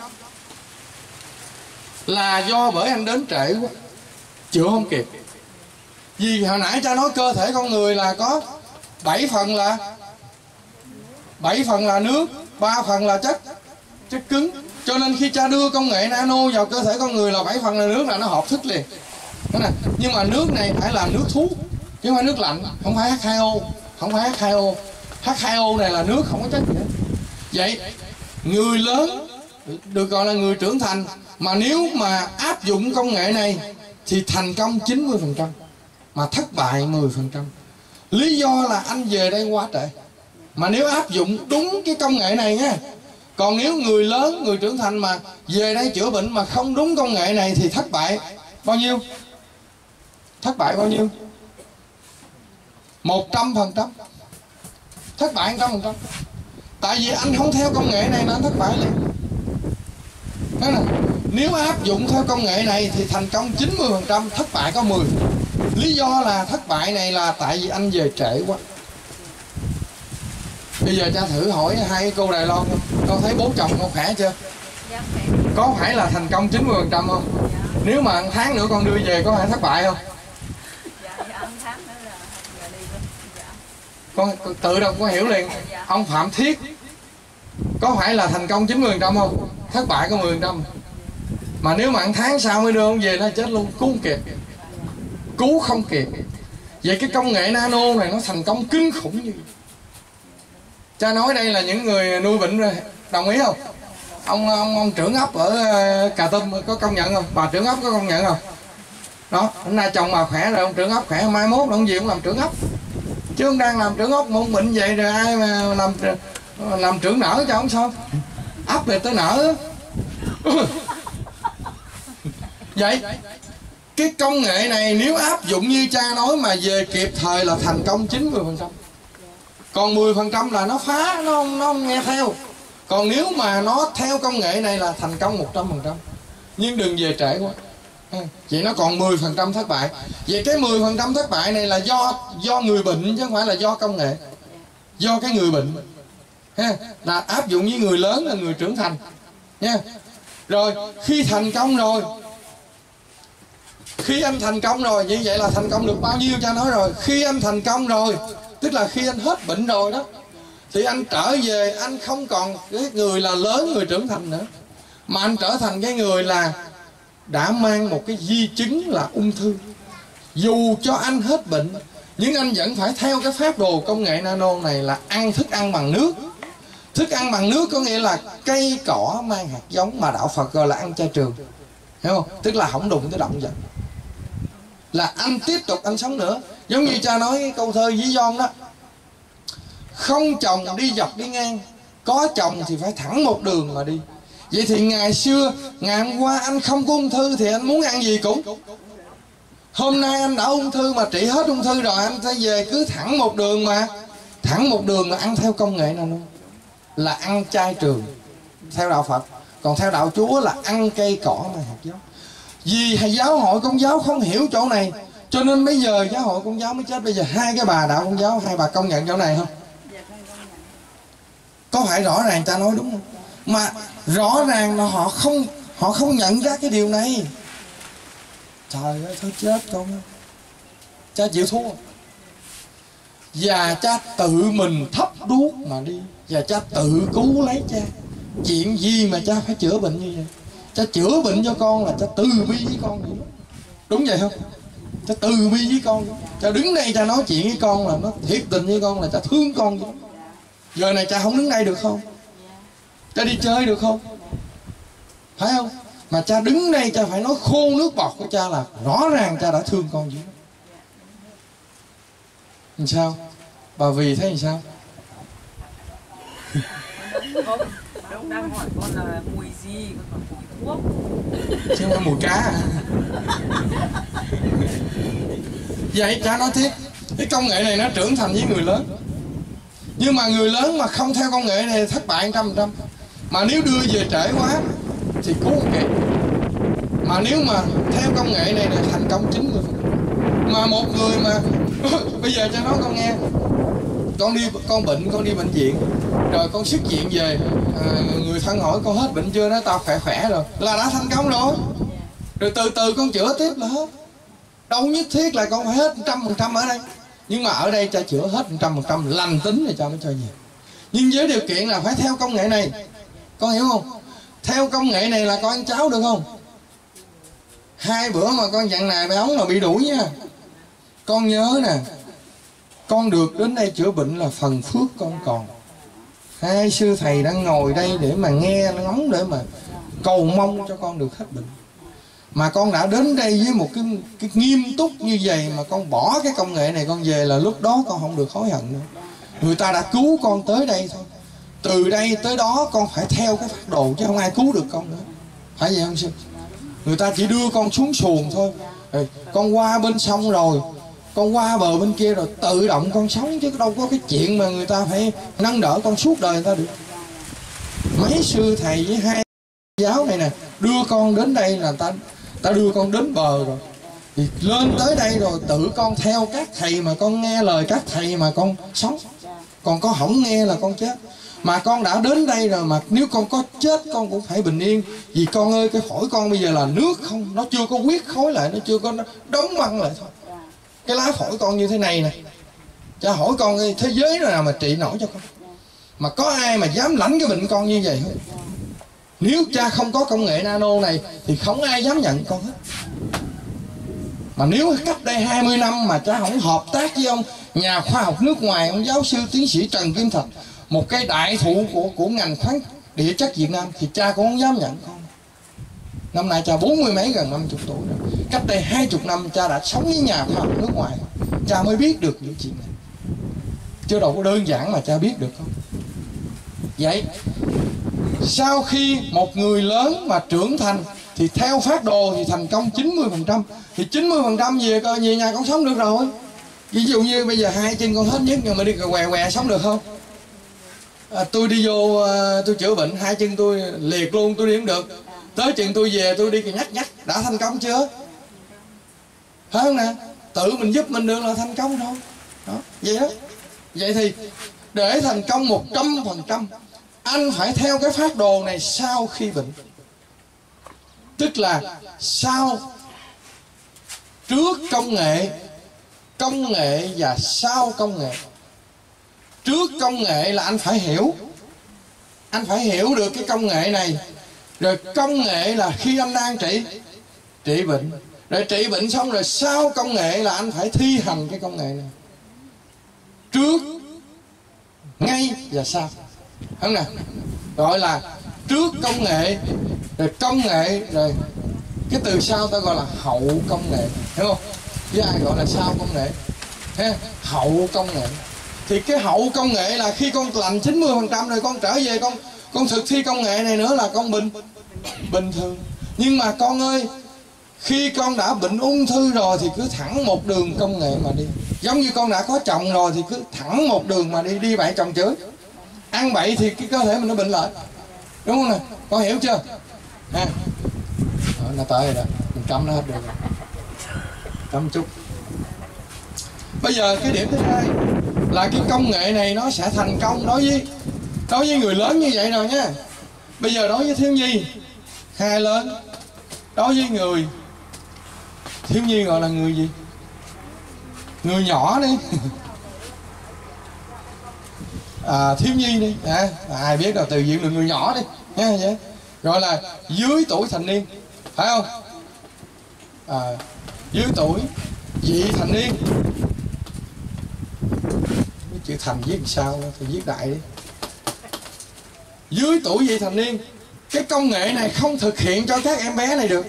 Speaker 1: là do bởi anh đến trễ quá, chữa không kịp. Vì hồi nãy cha nói cơ thể con người là có bảy phần là bảy phần là nước, ba phần là chất chất cứng. Cho nên khi cha đưa công nghệ nano vào cơ thể con người là bảy phần là nước là nó hợp thức liền. Đó nè. Nhưng mà nước này phải là nước thuốc chứ không phải nước lạnh, không phải H hai O, không phải H hai O. H hai O này là nước không có chất gì hết. Vậy người lớn được gọi là người trưởng thành, mà nếu mà áp dụng công nghệ này thì thành công chín mươi phần trăm mà thất bại mười phần trăm. Lý do là anh về đây quá trễ. Mà nếu áp dụng đúng cái công nghệ này nha. Còn nếu người lớn, người trưởng thành mà về đây chữa bệnh mà không đúng công nghệ này thì thất bại bao nhiêu? Thất bại bao nhiêu? một trăm phần trăm. Thất bại một trăm phần trăm. Tại vì anh không theo công nghệ này nên anh thất bại liền. Thế nào? Nếu áp dụng theo công nghệ này thì thành công chín mươi phần trăm, thất bại có mười. Lý do là thất bại này là tại vì anh về trễ quá. Bây giờ cha thử hỏi hai cô Đài Loan, con thấy bố chồng con khỏe chưa?
Speaker 2: Dạ, khỏe.
Speaker 1: Có phải là thành công chín mươi phần trăm không? Dạ. Nếu mà một tháng nữa con đưa về có phải thất bại không?
Speaker 2: Dạ, dạ một tháng nữa là giờ đi luôn. Dạ.
Speaker 1: Con tự động con hiểu liền.
Speaker 2: Dạ.
Speaker 1: Ông Phạm Thiết có phải là thành công chín mươi phần trăm không? Thất bại có mười phần trăm. Mà nếu mà một tháng sau mới đưa ông về nó chết luôn, cứu không kịp. Cứu không kịp. Vậy cái công nghệ nano này nó thành công kinh khủng như vậy. Cha nói đây là những người nuôi bệnh rồi, đồng ý không? Ông ông, ông trưởng ấp ở Cà Tum có công nhận không? Bà trưởng ấp có công nhận không? Đó, hôm nay chồng bà khỏe rồi, ông trưởng ấp khỏe, mai mốt ông gì cũng làm trưởng ấp. Chứ ông đang làm trưởng ấp mà ông bệnh vậy rồi ai mà làm làm trưởng nở cho ông sao? Ấp này tới nở. Vậy cái công nghệ này nếu áp dụng như cha nói mà về kịp thời là thành công chín mươi phần trăm. Còn mười phần trăm là nó phá, nó không, nó không nghe theo. Còn nếu mà nó theo công nghệ này là thành công một trăm phần trăm. Nhưng đừng về trễ quá. Vậy nó còn mười phần trăm thất bại. Vậy cái mười phần trăm thất bại này là do do người bệnh chứ không phải là do công nghệ. Do cái người bệnh. Ha, là áp dụng với người lớn là người trưởng thành. Nha. Rồi khi thành công rồi, khi anh thành công rồi, như vậy là thành công được bao nhiêu cha nói rồi. Khi anh thành công rồi, tức là khi anh hết bệnh rồi đó, thì anh trở về, anh không còn cái người là lớn, người trưởng thành nữa, mà anh trở thành cái người là đã mang một cái di chứng là ung thư. Dù cho anh hết bệnh, nhưng anh vẫn phải theo cái phác đồ công nghệ nano này là ăn thức ăn bằng nước. Thức ăn bằng nước có nghĩa là cây cỏ mang hạt giống mà đạo Phật gọi là ăn chay trường. Hiểu không? Tức là không đụng tới động vật. Là anh tiếp tục anh sống nữa. Giống như cha nói cái câu thơ Dí Don đó. Không chồng đi dọc đi ngang, có chồng thì phải thẳng một đường mà đi. Vậy thì ngày xưa, ngày hôm qua anh không có ung thư thì anh muốn ăn gì cũng. Hôm nay anh đã ung thư mà trị hết ung thư rồi, anh sẽ về cứ thẳng một đường mà. Thẳng một đường là ăn theo công nghệ nào luôn. Là ăn chay trường theo đạo Phật. Còn theo đạo Chúa là ăn cây cỏ mà hạt giống. Vì giáo hội Công giáo không hiểu chỗ này, cho nên bây giờ giáo hội Công giáo mới chết. Bây giờ hai cái bà đạo Công giáo, hai bà công nhận chỗ này không? Có phải rõ ràng ta nói đúng không? Mà rõ ràng là họ không họ không nhận ra cái điều này. Trời ơi, thôi chết con. Cha chịu thua. Và cha tự mình thắp đuốc mà đi. Và cha tự cứu lấy cha. Chuyện gì mà cha phải chữa bệnh như vậy? Cha chữa bệnh cho con là cha từ bi với con vậy. Đúng vậy không? Cha từ bi với con. Cha đứng đây cha nói chuyện với con là nó thiệt tình với con, là cha thương con vậy. Giờ này cha không đứng đây được không? Cha đi chơi được không? Phải không? Mà cha đứng đây cha phải nói khô nước bọt của cha là rõ ràng cha đã thương con vậy. Làm sao? Bà Vì thấy làm sao?
Speaker 2: Không, ông đang hỏi con là mùi gì, con còn mùi thuốc.
Speaker 1: Chứ không phải mùi cá à? Vậy cha nói tiếp, cái công nghệ này nó trưởng thành với người lớn. Nhưng mà người lớn mà không theo công nghệ này thất bại một trăm phần trăm. Mà nếu đưa về trễ quá thì cứu không kịp. Mà nếu mà theo công nghệ này là thành công chín mươi phần trăm. Mà một người mà bây giờ cha nói con nghe, con đi con bệnh con đi bệnh viện rồi con xuất viện về, à, người thân hỏi con hết bệnh chưa, nói tao khỏe khỏe rồi, là đã thành công rồi. Rồi từ từ con chữa tiếp là hết. Đâu nhất thiết là con phải hết trăm phần trăm ở đây, nhưng mà ở đây cha chữa hết một trăm phần trăm lành tính thì cha mới cho nhiều. Nhưng với điều kiện là phải theo công nghệ này, con hiểu không? Theo công nghệ này là con ăn cháo được không? Hai bữa mà con dặn này bé ống là bị đuổi nha. Con nhớ nè, con được đến đây chữa bệnh là phần phước con còn. Hai sư thầy đang ngồi đây để mà nghe ngóng, để mà cầu mong cho con được hết bệnh. Mà con đã đến đây với một cái, cái nghiêm túc như vậy mà con bỏ cái công nghệ này con về là lúc đó con không được hối hận nữa. Người ta đã cứu con tới đây thôi. Từ đây tới đó con phải theo cái phác đồ chứ không ai cứu được con nữa. Phải vậy không sư? Người ta chỉ đưa con xuống xuồng thôi. Rồi, con qua bên sông rồi, con qua bờ bên kia rồi tự động con sống, chứ đâu có cái chuyện mà người ta phải nâng đỡ con suốt đời người ta được. Mấy sư thầy với hai giáo này nè đưa con đến đây là ta ta đưa con đến bờ rồi, thì lên tới đây rồi tự con theo các thầy mà con nghe lời các thầy mà con sống. Còn con không nghe là con chết. Mà con đã đến đây rồi mà nếu con có chết con cũng phải bình yên. Vì con ơi, cái phổi con bây giờ là nước không, nó chưa có huyết khối lại, nó chưa có đóng băng lại thôi. Cái lá phổi con như thế này nè. Cha hỏi con ơi, thế giới nào mà trị nổi cho con? Mà có ai mà dám lãnh cái bệnh con như vậy không? Nếu cha không có công nghệ nano này thì không ai dám nhận con hết. Mà nếu cách đây hai mươi năm mà cha không hợp tác với ông nhà khoa học nước ngoài, ông giáo sư tiến sĩ Trần Kim Thạch, một cái đại thụ của của ngành khoáng địa chất Việt Nam, thì cha cũng không dám nhận con. Năm nay cha bốn mươi mấy gần năm chục tuổi rồi. Cách đây hai chục năm cha đã sống với nhà khoa học nước ngoài, cha mới biết được những chuyện này. Chứ đâu có đơn giản mà cha biết được không? Vậy sau khi một người lớn mà trưởng thành thì theo phác đồ thì thành công chín mươi phần trăm. Thì chín mươi phần trăm về coi về nhà con sống được rồi. Ví dụ như bây giờ hai chân con hết nhất nhưng mà đi què què sống được không? À, tôi đi vô à, tôi chữa bệnh hai chân tôi liệt luôn, tôi đi không được. Tới chừng tôi về tôi đi nhắc nhắc đã thành công chưa? Phải không nè? Tự mình giúp mình được là thành công thôi. Đó, vậy đó. Vậy thì để thành công một trăm phần trăm anh phải theo cái phác đồ này sau khi bệnh. Tức là sau, trước công nghệ, công nghệ và sau công nghệ. Trước công nghệ là anh phải hiểu, anh phải hiểu được cái công nghệ này. Rồi công nghệ là khi anh đang trị trị bệnh. Rồi trị bệnh xong rồi sau công nghệ là anh phải thi hành cái công nghệ này. Trước, ngay và sau. Không nè? Gọi là trước công nghệ, rồi công nghệ, rồi cái từ sau ta gọi là hậu công nghệ. Hiểu không? Với ai gọi là sau công nghệ? Ha? Hậu công nghệ. Thì cái hậu công nghệ là khi con lành chín mươi phần trăm rồi con trở về con con thực thi công nghệ này nữa là con bình bình thường. Nhưng mà con ơi, khi con đã bệnh ung thư rồi thì cứ thẳng một đường công nghệ mà đi. Giống như con đã có chồng rồi thì cứ thẳng một đường mà đi, đi bậy chồng chửi. Ăn bậy thì cái cơ thể mình nó bệnh lại. Đúng không nè? Con hiểu chưa? Ha. Đó, nó tới rồi đó. Mình cấm nó hết được rồi. Cấm chút. Bây giờ cái điểm thứ hai là cái công nghệ này nó sẽ thành công đối với đối với người lớn như vậy rồi nha. Bây giờ đối với thiếu nhi hai lớn, đối với người thiếu nhi gọi là người gì? Người nhỏ đi. À, thiếu nhi đi à, ai biết đâu, từ diện là người nhỏ đi nha, vậy gọi là dưới tuổi thành niên, phải không? À, dưới tuổi vị thành niên. Cái chữ thành viết sao thì viết đại đi. Dưới tuổi vị thành niên, cái công nghệ này không thực hiện cho các em bé này được.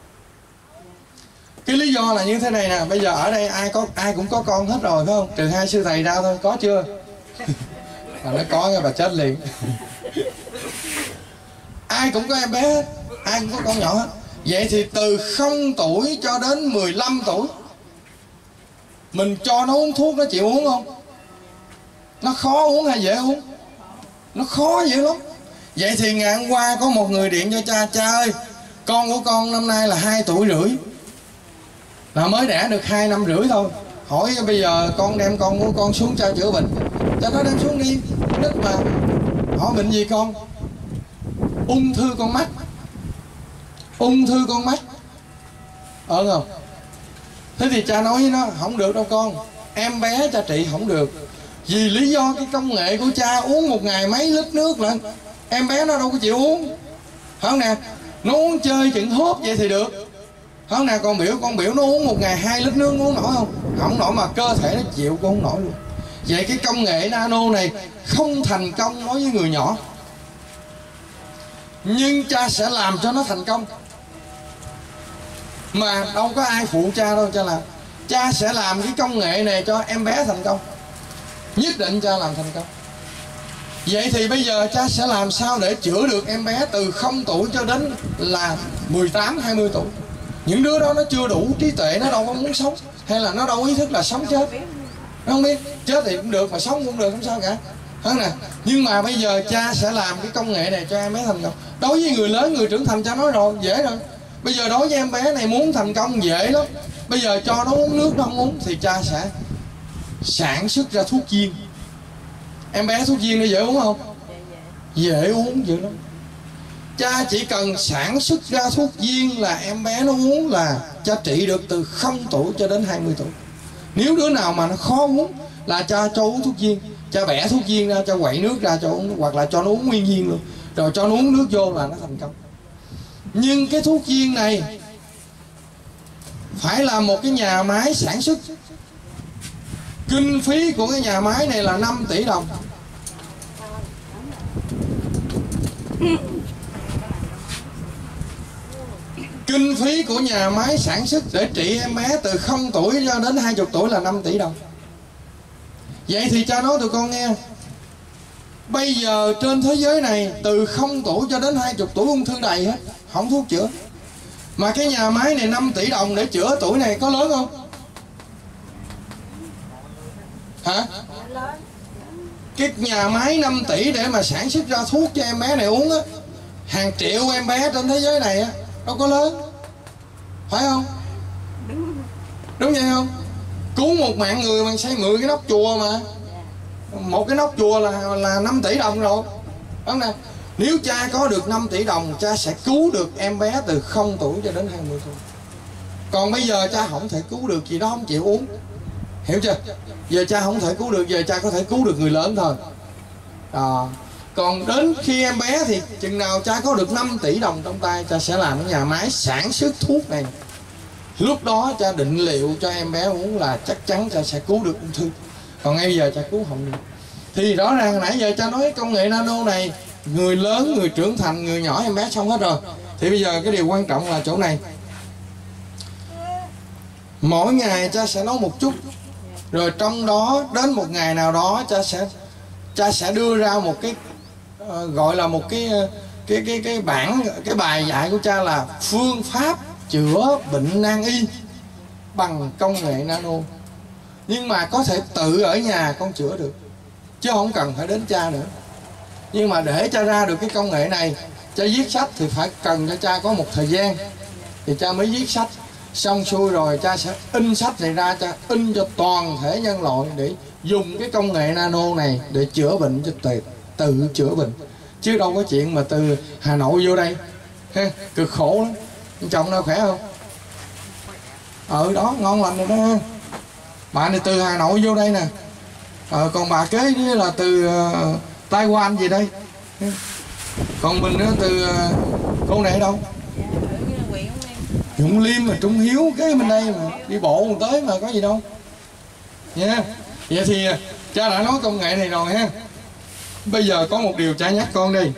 Speaker 1: Cái lý do là như thế này nè. Bây giờ ở đây ai có ai cũng có con hết rồi phải không? Trừ hai sư thầy ra thôi, có chưa? Mà nó có cái bà chết liền. Ai cũng có em bé hết, ai cũng có con nhỏ hết. Vậy thì từ không tuổi cho đến mười lăm tuổi mình cho nó uống thuốc nó chịu uống không? Nó khó uống hay dễ uống? Nó khó dữ lắm. Vậy thì ngày hôm qua có một người điện cho cha: cha ơi, con của con năm nay là hai tuổi rưỡi, là mới đẻ được hai năm rưỡi thôi. Hỏi bây giờ con đem con của con xuống cha chữa bệnh. Cha nói đem xuống đi, nít mà. Hỏi bệnh gì con? Ung thư con mắt. Ung thư con mắt. Ờ không? Thế thì cha nói với nó không được đâu con, em bé cha trị không được, vì lý do cái công nghệ của cha uống một ngày mấy lít nước lận, em bé nó đâu có chịu uống, phải không nè? Nó uống chơi chừng hốt vậy thì được, phải không nè? Con biểu con biểu nó uống một ngày hai lít nước, nó uống nổi không? Không nổi, mà cơ thể nó chịu cũng không nổi luôn. Vậy cái công nghệ nano này không thành công đối với người nhỏ, nhưng cha sẽ làm cho nó thành công. Mà đâu có ai phụ cha đâu cha làm. Cha sẽ làm cái công nghệ này cho em bé thành công, nhất định cha làm thành công. Vậy thì bây giờ cha sẽ làm sao để chữa được em bé từ không tuổi cho đến là mười tám hai mươi tuổi. Những đứa đó nó chưa đủ trí tuệ, nó đâu có muốn sống, hay là nó đâu ý thức là sống chết. Nó không biết, chết thì cũng được mà sống cũng được, không sao cả, không nè. Nhưng mà bây giờ cha sẽ làm cái công nghệ này cho em bé thành công. Đối với người lớn, người trưởng thành cha nói rồi, dễ rồi. Bây giờ đối với em bé này muốn thành công dễ lắm. Bây giờ cho nó uống nước nó không uống thì cha sẽ sản xuất ra thuốc viên. Em bé thuốc viên nó dễ uống không? Dễ uống dữ lắm. Cha chỉ cần sản xuất ra thuốc viên là em bé nó uống là cha trị được từ không tuổi cho đến hai mươi tuổi. Nếu đứa nào mà nó khó uống là cha cho uống thuốc viên, cha bẻ thuốc viên ra, cha quậy nước ra cho uống, hoặc là cho nó uống nguyên viên luôn, rồi cho nó uống nước vô là nó thành công. Nhưng cái thuốc viên này phải là một cái nhà máy sản xuất. Kinh phí của cái nhà máy này là năm tỷ đồng. Kinh phí của nhà máy sản xuất để trị em bé từ không tuổi cho đến hai mươi tuổi là năm tỷ đồng. Vậy thì cha nói tụi con nghe, bây giờ trên thế giới này từ không tuổi cho đến hai mươi tuổi ung thư đầy hết, không thuốc chữa. Mà cái nhà máy này năm tỷ đồng để chữa tuổi này có lớn không? Hả? Cái nhà máy năm tỷ để mà sản xuất ra thuốc cho em bé này uống á, hàng triệu em bé trên thế giới này á, đâu có lớn, phải không? Đúng vậy không? Cứu một mạng người bằng xây mười cái nóc chùa mà. Một cái nóc chùa là là năm tỷ đồng rồi. Đúng nè. Nếu cha có được năm tỷ đồng, cha sẽ cứu được em bé từ không tuổi cho đến hai mươi tuổi. Còn bây giờ cha không thể cứu được gì đó không chịu uống. Hiểu chưa? Giờ cha không thể cứu được, giờ cha có thể cứu được người lớn thôi. À, còn đến khi em bé thì chừng nào cha có được năm tỷ đồng trong tay, cha sẽ làm cái nhà máy sản xuất thuốc này. Lúc đó cha định liệu cho em bé uống là chắc chắn cha sẽ cứu được ung thư. Còn ngay bây giờ cha cứu không được. Thì rõ ràng nãy giờ cha nói công nghệ nano này, người lớn, người trưởng thành, người nhỏ, em bé xong hết rồi. Thì bây giờ cái điều quan trọng là chỗ này. Mỗi ngày cha sẽ nấu một chút, rồi trong đó đến một ngày nào đó cha sẽ cha sẽ đưa ra một cái uh, gọi là một cái cái cái cái bản cái bài dạy của cha là phương pháp chữa bệnh nan y bằng công nghệ nano. Nhưng mà có thể tự ở nhà con chữa được, chứ không cần phải đến cha nữa. Nhưng mà để cha ra được cái công nghệ này, cha viết sách thì phải cần cho cha có một thời gian thì cha mới viết sách. Xong xuôi rồi cha sẽ in sách này ra, cha in cho toàn thể nhân loại để dùng cái công nghệ nano này để chữa bệnh cho tự, tự chữa bệnh. Chứ đâu có chuyện mà từ Hà Nội vô đây ha, cực khổ lắm. Chồng nào khỏe không? Ở đó ngon lành rồi đó ha. Bà này từ Hà Nội vô đây nè. Ờ, còn bà kế là từ uh, Taiwan gì đây. Còn mình nữa từ uh, cô này đâu? Dũng Liêm mà Trung Hiếu cái bên đây mà đi bộ còn tới mà có gì đâu nha. Yeah. Vậy thì cha đã nói công nghệ này rồi ha. Bây giờ có một điều cha nhắc con đi.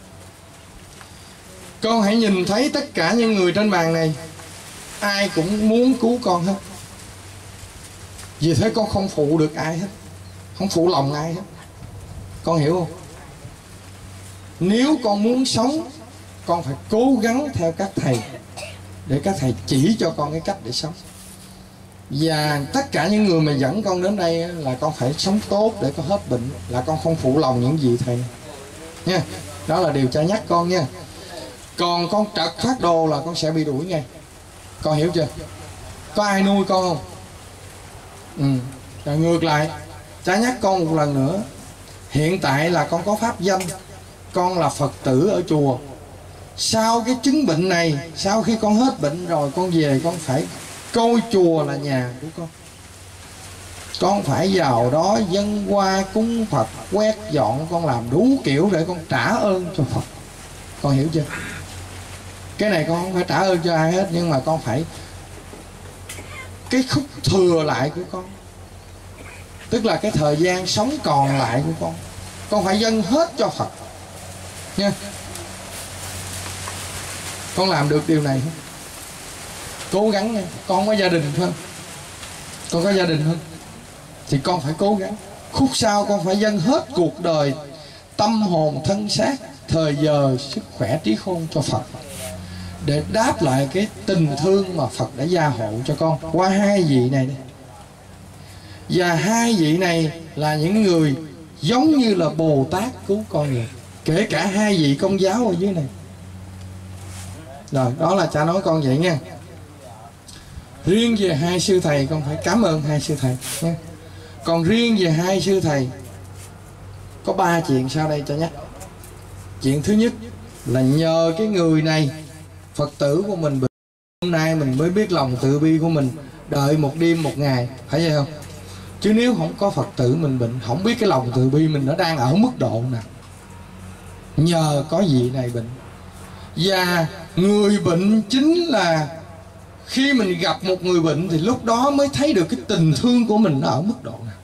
Speaker 1: Con hãy nhìn thấy tất cả những người trên bàn này, ai cũng muốn cứu con hết. Vì thế con không phụ được ai hết, không phụ lòng ai hết. Con hiểu không? Nếu con muốn sống, con phải cố gắng theo các thầy, để các thầy chỉ cho con cái cách để sống. Và tất cả những người mà dẫn con đến đây là con phải sống tốt để con hết bệnh, là con không phụ lòng những gì thầy nha. Đó là điều cha nhắc con nha. Còn con trật phát đồ là con sẽ bị đuổi ngay. Con hiểu chưa? Có ai nuôi con không? Ừ. Rồi ngược lại, cha nhắc con một lần nữa. Hiện tại là con có pháp danh, con là Phật tử ở chùa. Sau cái chứng bệnh này, sau khi con hết bệnh rồi, con về con phải Ngôi chùa là nhà của con. Con phải vào đó dâng hoa cúng Phật, quét dọn, con làm đủ kiểu để con trả ơn cho Phật. Con hiểu chưa? Cái này con không phải trả ơn cho ai hết, nhưng mà con phải cái khúc thừa lại của con, tức là cái thời gian sống còn lại của con, con phải dâng hết cho Phật nha. Con làm được điều này không? Cố gắng nha. Con không có gia đình phải không? Con có gia đình không? Thì con phải cố gắng. Khúc sau con phải dâng hết cuộc đời, tâm hồn thân xác, thời giờ, sức khỏe, trí khôn cho Phật, để đáp lại cái tình thương mà Phật đã gia hộ cho con qua hai vị này đây. Và hai vị này là những người giống như là Bồ Tát cứu con vậy. Kể cả hai vị Công giáo ở dưới này. Rồi, đó là cha nói con vậy nha. Riêng về hai sư thầy, con phải cảm ơn hai sư thầy nha. Còn riêng về hai sư thầy, có ba chuyện sau đây cho nhắc. Chuyện thứ nhất là nhờ cái người này, Phật tử của mình, hôm nay mình mới biết lòng từ bi của mình. Đợi một đêm một ngày, phải vậy không? Chứ nếu không có Phật tử mình bệnh, không biết cái lòng từ bi mình nó đang ở mức độ nào. Nhờ có vị này bệnh. Và người bệnh chính là khi mình gặp một người bệnh thì lúc đó mới thấy được cái tình thương của mình nó ở mức độ nào.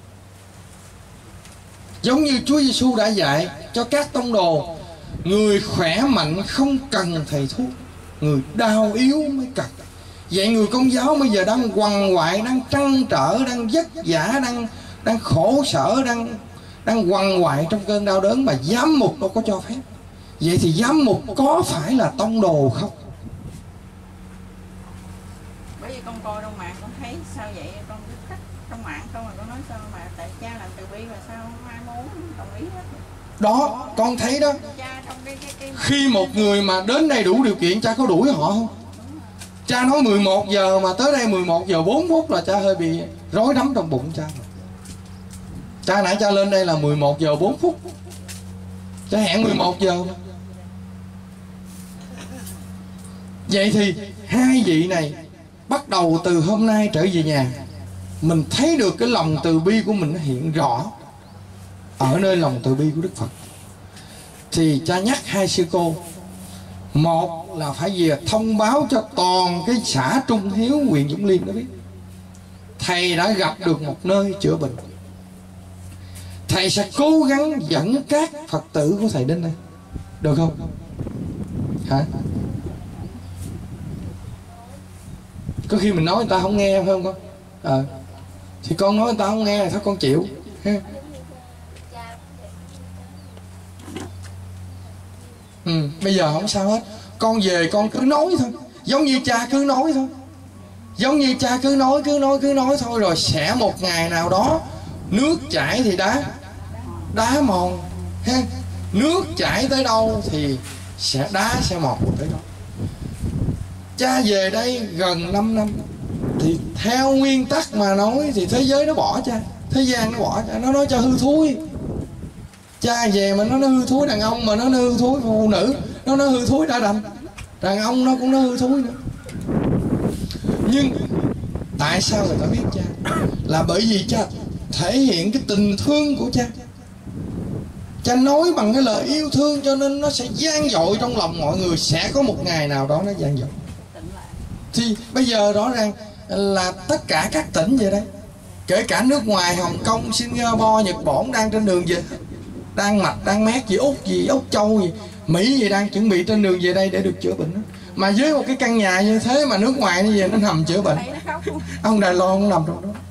Speaker 1: Giống như Chúa Giêsu đã dạy cho các tông đồ, người khỏe mạnh không cần thầy thuốc, người đau yếu mới cần. Vậy người Công giáo bây giờ đang quằn quại, đang trăn trở, đang vất vả, đang đang khổ sở, đang đang quằn quại trong cơn đau đớn mà giám mục đâu có cho phép. Vậy thì giám mục có phải là tông đồ không?
Speaker 3: Bởi vì con coi trong mạng con thấy sao vậy, con cứ thích trong mạng không mà con nói sao mà tại cha làm từ bi mà sao không ai muốn đồng ý hết.
Speaker 1: Đó, con thấy đó.
Speaker 3: Cha trong cái, cái, cái...
Speaker 1: Khi một người mà đến đây đủ điều kiện, cha có đuổi họ không? Cha nói mười một giờ mà tới đây mười một giờ bốn phút là cha hơi bị rối rắm trong bụng cha. Cha nãy cha lên đây là mười một giờ bốn phút. Cha hẹn mười một giờ mà. Vậy thì hai vị này bắt đầu từ hôm nay trở về nhà, mình thấy được cái lòng từ bi của mình nó hiện rõ ở nơi lòng từ bi của Đức Phật. Thì cha nhắc hai sư cô, một là phải về thông báo cho toàn cái xã Trung Hiếu, huyện Vũng Liêm nó biết thầy đã gặp được một nơi chữa bệnh. Thầy sẽ cố gắng dẫn các Phật tử của thầy đến đây, được không? Hả? Có khi mình nói người ta không nghe phải không con? Ờ à, thì con nói người ta không nghe thì thôi con chịu ha. Ừ, bây giờ không sao hết. Con về con cứ nói thôi, giống như cha cứ nói thôi, giống như cha cứ nói cứ nói cứ nói thôi, rồi sẽ một ngày nào đó nước chảy thì đá đá mòn ha. Nước chảy tới đâu thì sẽ đá sẽ mòn tới đó. Cha về đây gần năm năm thì theo nguyên tắc mà nói thì thế giới nó bỏ cha, thế gian nó bỏ cha, nó nói cha hư thúi. Cha về mà nó nó hư thúi đàn ông, mà nó, nó hư thúi phụ nữ, nó nó hư thúi đã đành, đàn ông nó cũng nó hư thúi nữa. Nhưng tại sao người ta biết cha? Là bởi vì cha thể hiện cái tình thương của cha. Cha nói bằng cái lời yêu thương cho nên nó sẽ vang dội trong lòng mọi người. Sẽ có một ngày nào đó nó vang dội. Thì bây giờ rõ ràng là tất cả các tỉnh về đây, kể cả nước ngoài, Hồng Kông, Singapore, Nhật Bản đang trên đường về, đang mạch, đang mét gì, Úc gì, Úc Châu gì, Mỹ gì đang chuẩn bị trên đường về đây để được chữa bệnh đó. Mà với một cái căn nhà như thế mà nước ngoài nó về nó nằm chữa bệnh. Ông Đài Loan cũng nằm trong đó.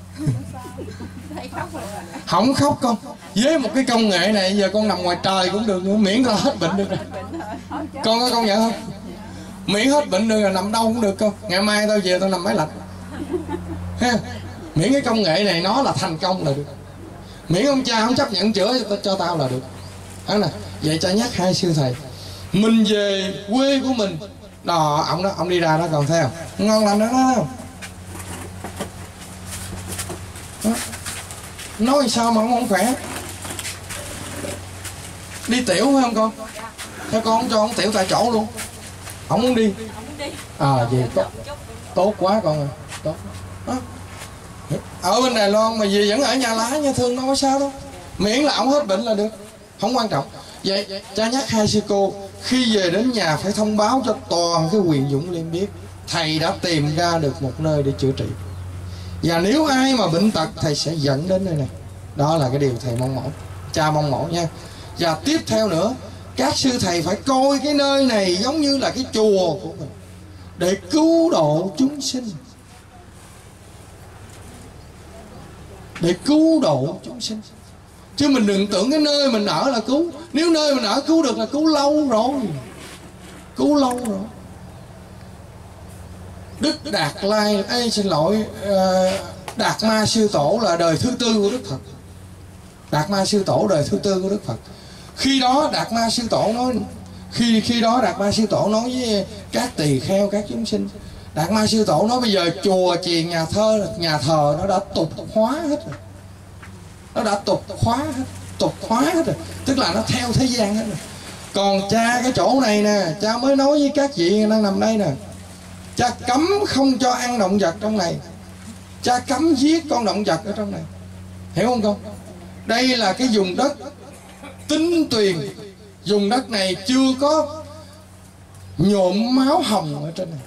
Speaker 1: Không khóc con. Với một cái công nghệ này giờ con nằm ngoài trời cũng được nữa, miễn là hết bệnh được rồi. Con có công nhận không? Miễn hết bệnh được rồi, nằm đâu cũng được con. Ngày mai tao về tao nằm máy lạnh ha. Miễn cái công nghệ này nó là thành công là được. Miễn ông cha không chấp nhận chữa cho, cho tao là được. Đó nè. Vậy cha nhắc hai sư thầy, mình về quê của mình đó, ông đó, ông đi ra đó còn thấy không? Ngon lành đó, đó không? Đó. Nói sao mà ông không khỏe? Đi tiểu phải không con? Theo con không cho ông tiểu tại chỗ luôn. Ông muốn đi. À vậy tốt, tốt quá con ơi, tốt. tốt đó. Ở bên Đài Loan mà về vẫn ở nhà lá nha, thương đâu có sao đâu, miễn là ổng hết bệnh là được, không quan trọng. Vậy cha nhắc hai sư cô khi về đến nhà phải thông báo cho toàn cái huyện Dũng Liêm biết thầy đã tìm ra được một nơi để chữa trị, và nếu ai mà bệnh tật thầy sẽ dẫn đến nơi này. Đó là cái điều thầy mong mỏi, cha mong mỏi nha. Và tiếp theo nữa, các sư thầy phải coi cái nơi này giống như là cái chùa của mình để cứu độ chúng sinh, để cứu độ chúng sinh. Chứ mình đừng tưởng cái nơi mình ở là cứu. Nếu nơi mình ở cứu được là cứu lâu rồi, cứu lâu rồi. Đức Đạt Lai, ê, xin lỗi, Đạt Ma Sư Tổ là đời thứ tư của Đức Phật. Đạt Ma Sư Tổ đời thứ tư của Đức Phật. Khi đó Đạt Ma Sư Tổ nói, khi khi đó Đạt Ma Sư Tổ nói với các tỳ kheo, các chúng sinh, Đạt Ma Sư Tổ nói bây giờ chùa chiền nhà thơ, nhà thờ nó đã tục hóa hết rồi, nó đã tục hóa hết, tục hóa hết rồi, tức là nó theo thế gian hết rồi. Còn cha cái chỗ này nè, cha mới nói với các vị đang nằm đây nè, cha cấm không cho ăn động vật trong này, cha cấm giết con động vật ở trong này, hiểu không con? Đây là cái vùng đất Tinh Tuyền, vùng đất này chưa có nhuộm máu hồng ở trên này,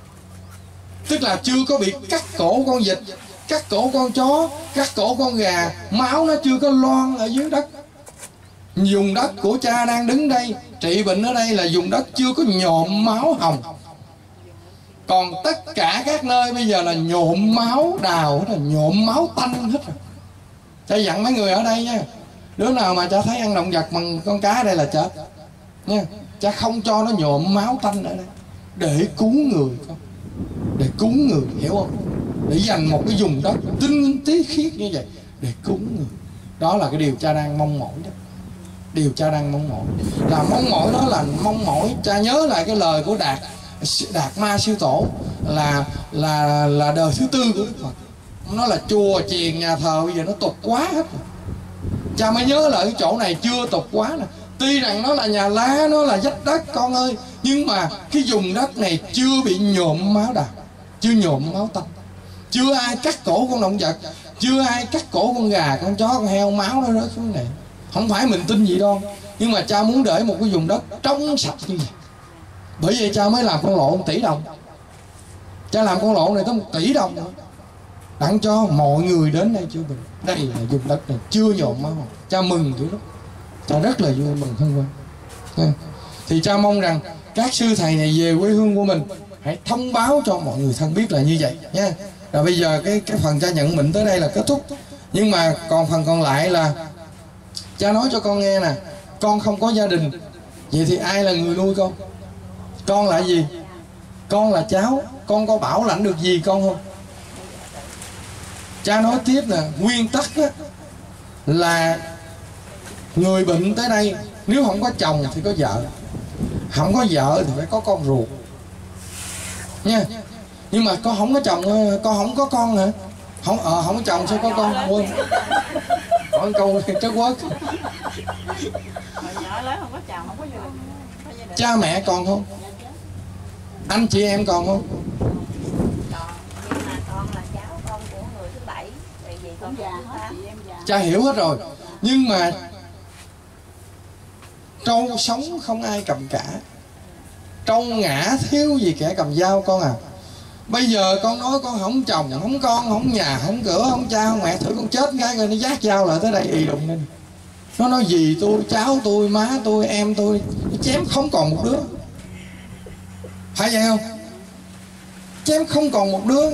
Speaker 1: tức là chưa có bị cắt cổ con vịt, cắt cổ con chó, cắt cổ con gà, máu nó chưa có loang ở dưới đất. Vùng đất của cha đang đứng đây trị bệnh ở đây là vùng đất chưa có nhuộm máu hồng. Còn tất cả các nơi bây giờ là nhuộm máu đào, là nhuộm máu tanh hết rồi. Cha dặn mấy người ở đây nha, đứa nào mà cha thấy ăn động vật bằng con cá ở đây là chết nha. Cha không cho nó nhuộm máu tanh ở đây, để cứu người con, để cứu người, hiểu không? Để dành một cái vùng đất tinh tí khiết như vậy để cứu người. Đó là cái điều cha đang mong mỏi đó. Điều cha đang mong mỏi là mong mỏi đó là mong mỏi. Cha nhớ lại cái lời của Đạt Đạt Ma Sư Tổ là là là đời thứ tư của Đức Phật. Nó là chùa chiền nhà thờ bây giờ nó tục quá hết rồi. Cha mới nhớ lại cái chỗ này chưa tục quá nè. Tuy rằng nó là nhà lá, nó là vách đất con ơi, nhưng mà cái vùng đất này chưa bị nhuộm máu đào, chưa nhuộm máu tanh, chưa ai cắt cổ con động vật, chưa ai cắt cổ con gà, con chó, con heo, máu nó rớt xuống này. Không phải mình tin gì đâu, nhưng mà cha muốn để một cái vùng đất trong sạch như vậy. Bởi vậy cha mới làm con lộ một tỷ đồng. Cha làm con lộ này tới một tỷ đồng nữa, đặng cho mọi người đến đây chữa bệnh. Đây là vùng đất này chưa nhuộm máu. Cha mừng dữ lắm, cha rất là vui mừng hân hoan. Thì cha mong rằng các sư thầy này về quê hương của mình hãy thông báo cho mọi người thân biết là như vậy nha. Rồi bây giờ cái cái phần cha nhận mệnh tới đây là kết thúc. Nhưng mà còn phần còn lại là cha nói cho con nghe nè, con không có gia đình, vậy thì ai là người nuôi con? Con là gì? Con là cháu, con có bảo lãnh được gì con không? Cha nói tiếp nè, nguyên tắc á, là người bệnh tới đây nếu không có chồng thì có vợ, không có vợ thì phải có con ruột nha. Nhưng mà con không có chồng, con không có con hả? Không ờ không có chồng sao có con? Quên hỏi câu trớ quất. Cha mẹ còn không? Anh chị em còn không? Cha hiểu hết rồi. Nhưng mà trâu sống không ai cầm cả, trâu ngã thiếu gì kẻ cầm dao con à. Bây giờ con nói con không chồng, không con, không nhà, không cửa, không cha, không mẹ, thử con chết cái rồi nó vác dao lại tới đây y đụng lên. Nó nói gì tôi, cháu tôi, má tôi, em tôi, chém không còn một đứa. Phải vậy không? Chém không còn một đứa.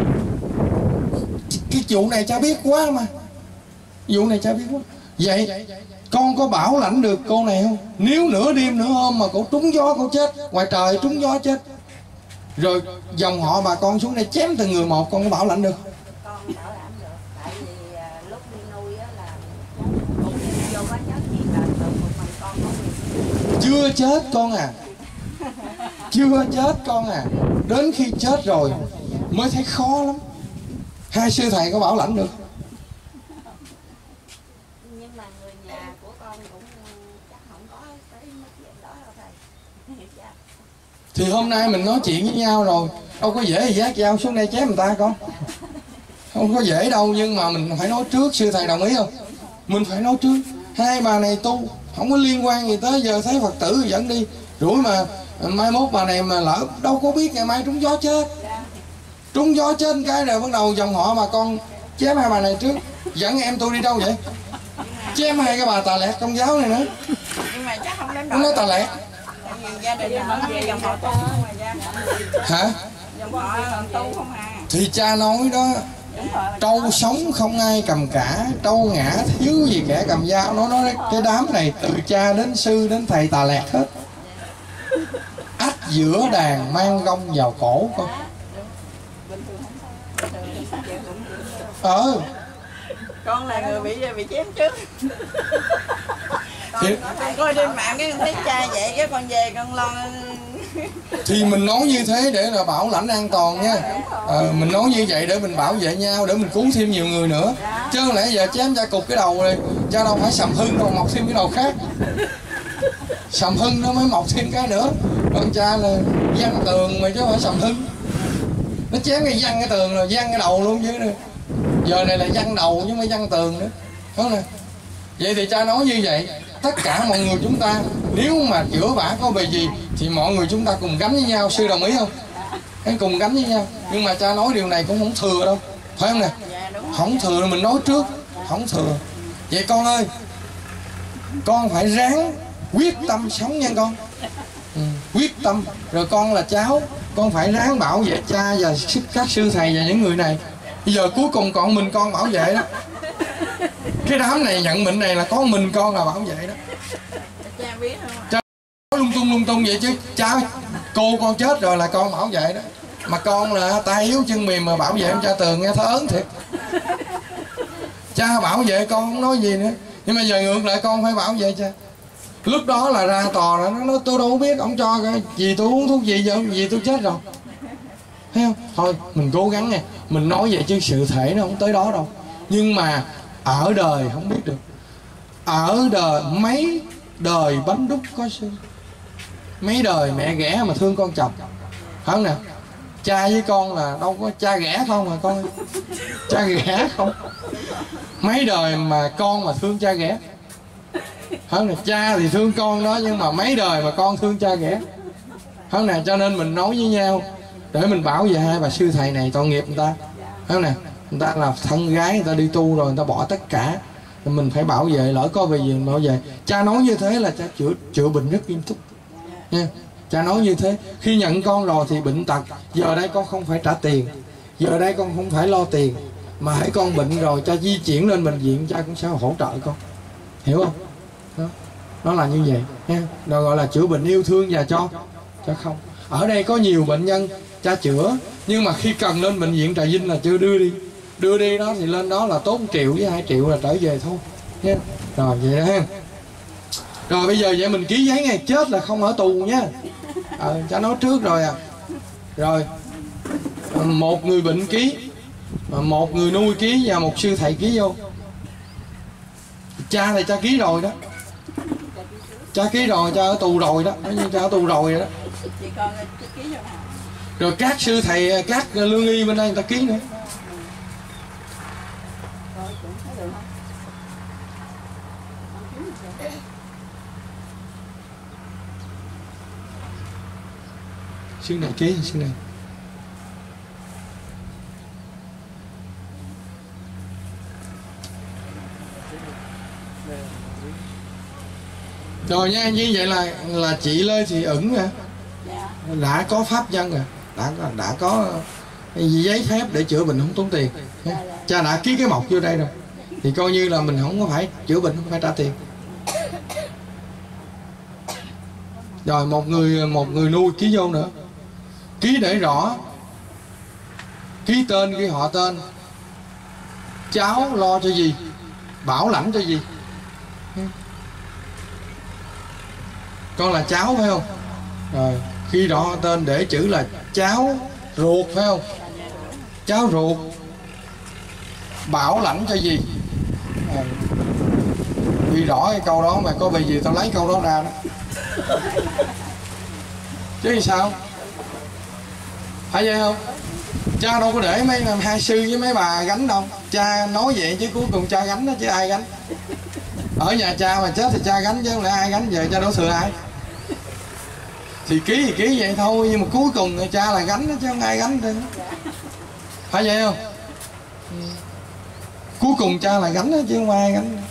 Speaker 1: Cái vụ này cha biết quá mà. Vụ này cha biết quá. Vậy con có bảo lãnh được cô này không? Nếu nửa đêm nửa hôm mà cô trúng gió cô chết, ngoài trời trúng gió chết, rồi dòng họ bà con xuống đây chém từng người một, con có bảo lãnh được?
Speaker 4: Con bảo lãnh được, tại vì à, lúc đi nuôi á là cũng vô quá chết thì là tự một mình con có quyền.
Speaker 1: Chưa chết con à, chưa chết con à, đến khi chết rồi mới thấy khó lắm. Hai sư thầy có bảo lãnh được?
Speaker 4: Nhưng mà người nhà của con cũng chắc không có cái mức chuyện đó đâu thầy.
Speaker 1: Thì hôm nay mình nói chuyện với nhau rồi, đâu có dễ gì vác dao xuống đây chém người ta con. Không có dễ đâu, nhưng mà mình phải nói trước. Sư thầy đồng ý không? Mình phải nói trước. Hai bà này tu không có liên quan gì tới, giờ thấy Phật tử dẫn đi rủi mà mai mốt bà này mà lỡ đâu có biết ngày mai trúng gió chết. Trúng gió chết cái rồi bắt đầu dòng họ mà con chém hai bà này trước. Dẫn em tôi đi đâu vậy? Chém hai cái bà tà lẹt công giáo này nữa.
Speaker 3: Nhưng mà chắc không đến
Speaker 1: Nó nói tà lẹt.
Speaker 3: Gia đình nó về dòng họ tu không à cha?
Speaker 1: Hả?
Speaker 3: Dòng họ tu không à?
Speaker 1: Thì cha nói đó, trâu sống không ai cầm cả, trâu ngã thiếu gì kẻ cầm dao. Nó nói cái đám này từ cha đến sư đến thầy tà lẹt hết. Ách giữa đàn mang gông vào cổ con. Ờ
Speaker 3: Con là người bị bị chém trước.
Speaker 1: thì,
Speaker 3: Con coi trên mạng cái con thấy cha vậy cái con về con lo.
Speaker 1: thì mình nói như thế để là bảo lãnh an toàn nha. Ờ, mình nói như vậy để mình bảo vệ nhau, để mình cứu thêm nhiều người nữa. Chứ không lẽ giờ chém cha cục cái đầu rồi, cha đâu phải sầm hưng đâu, mọc thêm cái đầu khác. Sầm hưng nó mới mọc thêm cái nữa. Con cha là văng tường mà chứ không phải sầm hưng. Nó chém cái văng cái tường rồi văng cái đầu luôn chứ. Giờ này là văng đầu chứ không phải văng tường nữa. Đúng nè. Vậy thì cha nói như vậy, tất cả mọi người chúng ta nếu mà chữa bả có bề gì thì mọi người chúng ta cùng gánh với nhau. Sư đồng ý không? Em cùng gánh với nhau. Nhưng mà cha nói điều này cũng không thừa đâu, phải không nè? Không thừa, mình nói trước, không thừa. Vậy con ơi, con phải ráng quyết tâm sống nha con. Ừ, quyết tâm. Rồi con là cháu, con phải ráng bảo vệ cha và các sư thầy và những người này. Bây giờ cuối cùng còn mình con bảo vệ đó. Cái đám này nhận mệnh này là có mình con là bảo vệ đó.
Speaker 3: Cha biết không?
Speaker 1: Cha nói lung tung lung tung vậy chứ. Cha cô con chết rồi là con bảo vệ đó. Mà con là tay yếu chân mềm mà bảo vệ em cha Tường nghe thở ớn thiệt. Cha bảo vệ con không nói gì nữa. Nhưng mà giờ ngược lại con phải bảo vệ cha. Lúc đó là ra tòa là nó nói tôi đâu biết ông cho cái gì tôi uống thuốc gì giờ gì tôi chết rồi. Thấy không? Thôi mình cố gắng nha. Mình nói vậy chứ sự thể nó không tới đó đâu. Nhưng mà ở đời không biết được. Ở đời mấy đời bánh đúc có xương. Mấy đời mẹ ghẻ mà thương con chồng. Phải không nè? Cha với con là đâu có cha ghẻ không mà con. Cha ghẻ không. Mấy đời mà con mà thương cha ghẻ. Phải không nè? Cha thì thương con đó, nhưng mà mấy đời mà con thương cha ghẻ. Phải không nè? Cho nên mình nói với nhau để mình bảo vệ hai bà sư thầy này tội nghiệp người ta. Phải không nè? Người ta là thân gái, người ta đi tu rồi, người ta bỏ tất cả. Mình phải bảo vệ, lỡ có về gì mình bảo vệ. Cha nói như thế là cha chữa chữa bệnh rất nghiêm túc nha. Cha nói như thế. Khi nhận con rồi thì bệnh tật, giờ đây con không phải trả tiền, giờ đây con không phải lo tiền, mà hãy con bệnh rồi cha di chuyển lên bệnh viện, cha cũng sẽ hỗ trợ con. Hiểu không? Đó, đó là như vậy nha. Đó gọi là chữa bệnh yêu thương và cho cho không. Ở đây có nhiều bệnh nhân cha chữa, nhưng mà khi cần lên bệnh viện Trà Vinh là chưa đưa đi. Đưa đi đó thì lên đó là tốn triệu với hai triệu là trở về thôi nha. Rồi vậy đó ha. Rồi bây giờ vậy mình ký giấy ngày chết là không ở tù nha. Ờ, cha nói trước rồi à. Rồi một người bệnh ký, một người nuôi ký và một sư thầy ký vô. Cha thì cha ký rồi đó. Cha ký rồi, cha ở tù rồi đó. Nói như cha ở tù rồi rồi đó. Rồi các sư thầy, các lương y bên đây người ta ký nữa. Sư này ký, sư này. Rồi nha, như vậy là là chị Lê Thị Ẩn hả? Đã có pháp nhân rồi, đã đã có giấy phép để chữa bệnh không tốn tiền. Cha đã ký cái mộc vô đây rồi, thì coi như là mình không có phải chữa bệnh, không phải trả tiền. Rồi một người một người nuôi ký vô nữa, ký để rõ, ký tên, ký họ tên, cháu lo cho gì, bảo lãnh cho gì. Con là cháu phải không? Rồi khi đó tên để chữ là cháu ruột phải không? Cháu ruột, bảo lãnh cho gì. À, ghi rõ cái câu đó, mà có bề gì tao lấy câu đó ra đó chứ sao. Phải vậy không? Cha đâu có để mấy hai sư với mấy bà gánh đâu. Cha nói vậy chứ cuối cùng cha gánh đó chứ ai gánh. Ở nhà cha mà chết thì cha gánh chứ không lẽ ai gánh, giờ cha đổ thừa ai. Thì ký thì ký vậy thôi, nhưng mà cuối cùng cha là gánh đó chứ không ai gánh được. Phải vậy không? Cuối cùng cha là gánh đó chứ không ai gánh.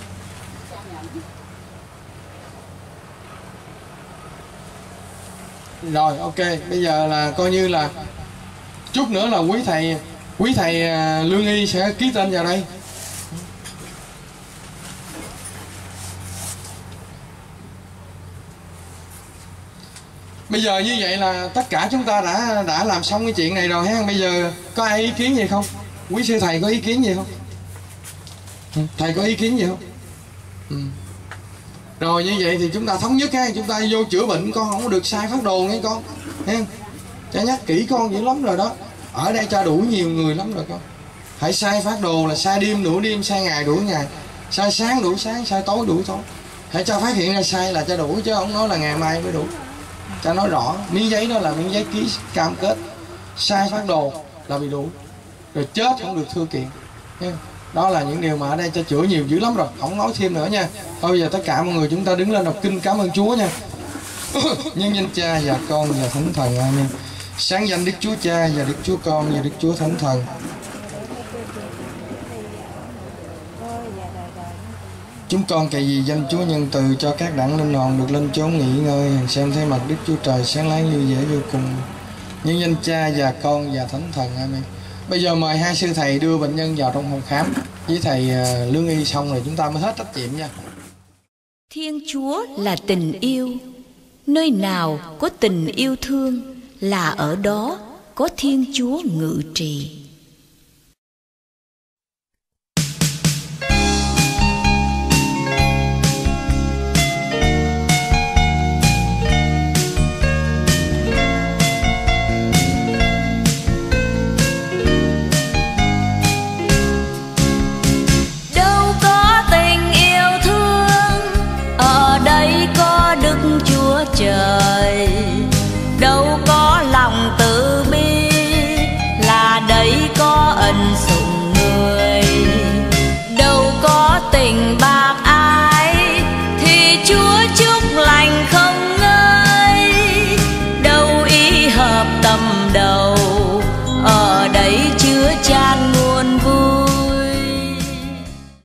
Speaker 1: Rồi ok, bây giờ là coi như là chút nữa là quý thầy quý thầy Lương Y sẽ ký tên vào đây. Bây giờ như vậy là tất cả chúng ta đã đã làm xong cái chuyện này rồi ha. Bây giờ có ai ý kiến gì không? Quý sư thầy có ý kiến gì không? Thầy có ý kiến gì không? Ừ. Rồi như vậy thì chúng ta thống nhất ha, chúng ta vô chữa bệnh con không có được sai phác đồ nghe con. Nghe? Cha nhắc kỹ con dữ lắm rồi đó. Ở đây cha đủ nhiều người lắm rồi con. Hãy sai phác đồ là sai đêm đủ đêm, sai ngày đủ ngày, sai sáng đủ sáng, sai tối đủ tối. Hãy cho phát hiện ra sai là cha đủ, chứ không nói là ngày mai mới đủ. Cha nói rõ, miếng giấy đó là miếng giấy ký cam kết. Sai phác đồ là bị đủ. Rồi chết không được thưa kiện. Nghe? Đó là những điều mà ở đây cha chữa nhiều dữ lắm rồi, không nói thêm nữa nha. Thôi bây giờ tất cả mọi người chúng ta đứng lên đọc kinh cảm ơn Chúa nha. Nhân danh Cha và Con và Thánh Thần. Amen. Sáng danh Đức Chúa Cha và Đức Chúa Con và Đức Chúa Thánh Thần. Chúng con cậy vì danh Chúa nhân từ cho các đặng linh hồn được lên chốn nghỉ ngơi, xem thấy mặt Đức Chúa Trời sáng láng vui vẻ vô cùng. Nhân danh Cha và Con và Thánh Thần. Amen. Bây giờ mời hai sư thầy đưa bệnh nhân vào trong phòng khám với thầy Lương Y, xong rồi chúng ta mới hết trách nhiệm nha.
Speaker 5: Thiên Chúa là tình yêu. Nơi nào có tình yêu thương là ở đó có Thiên Chúa ngự trị.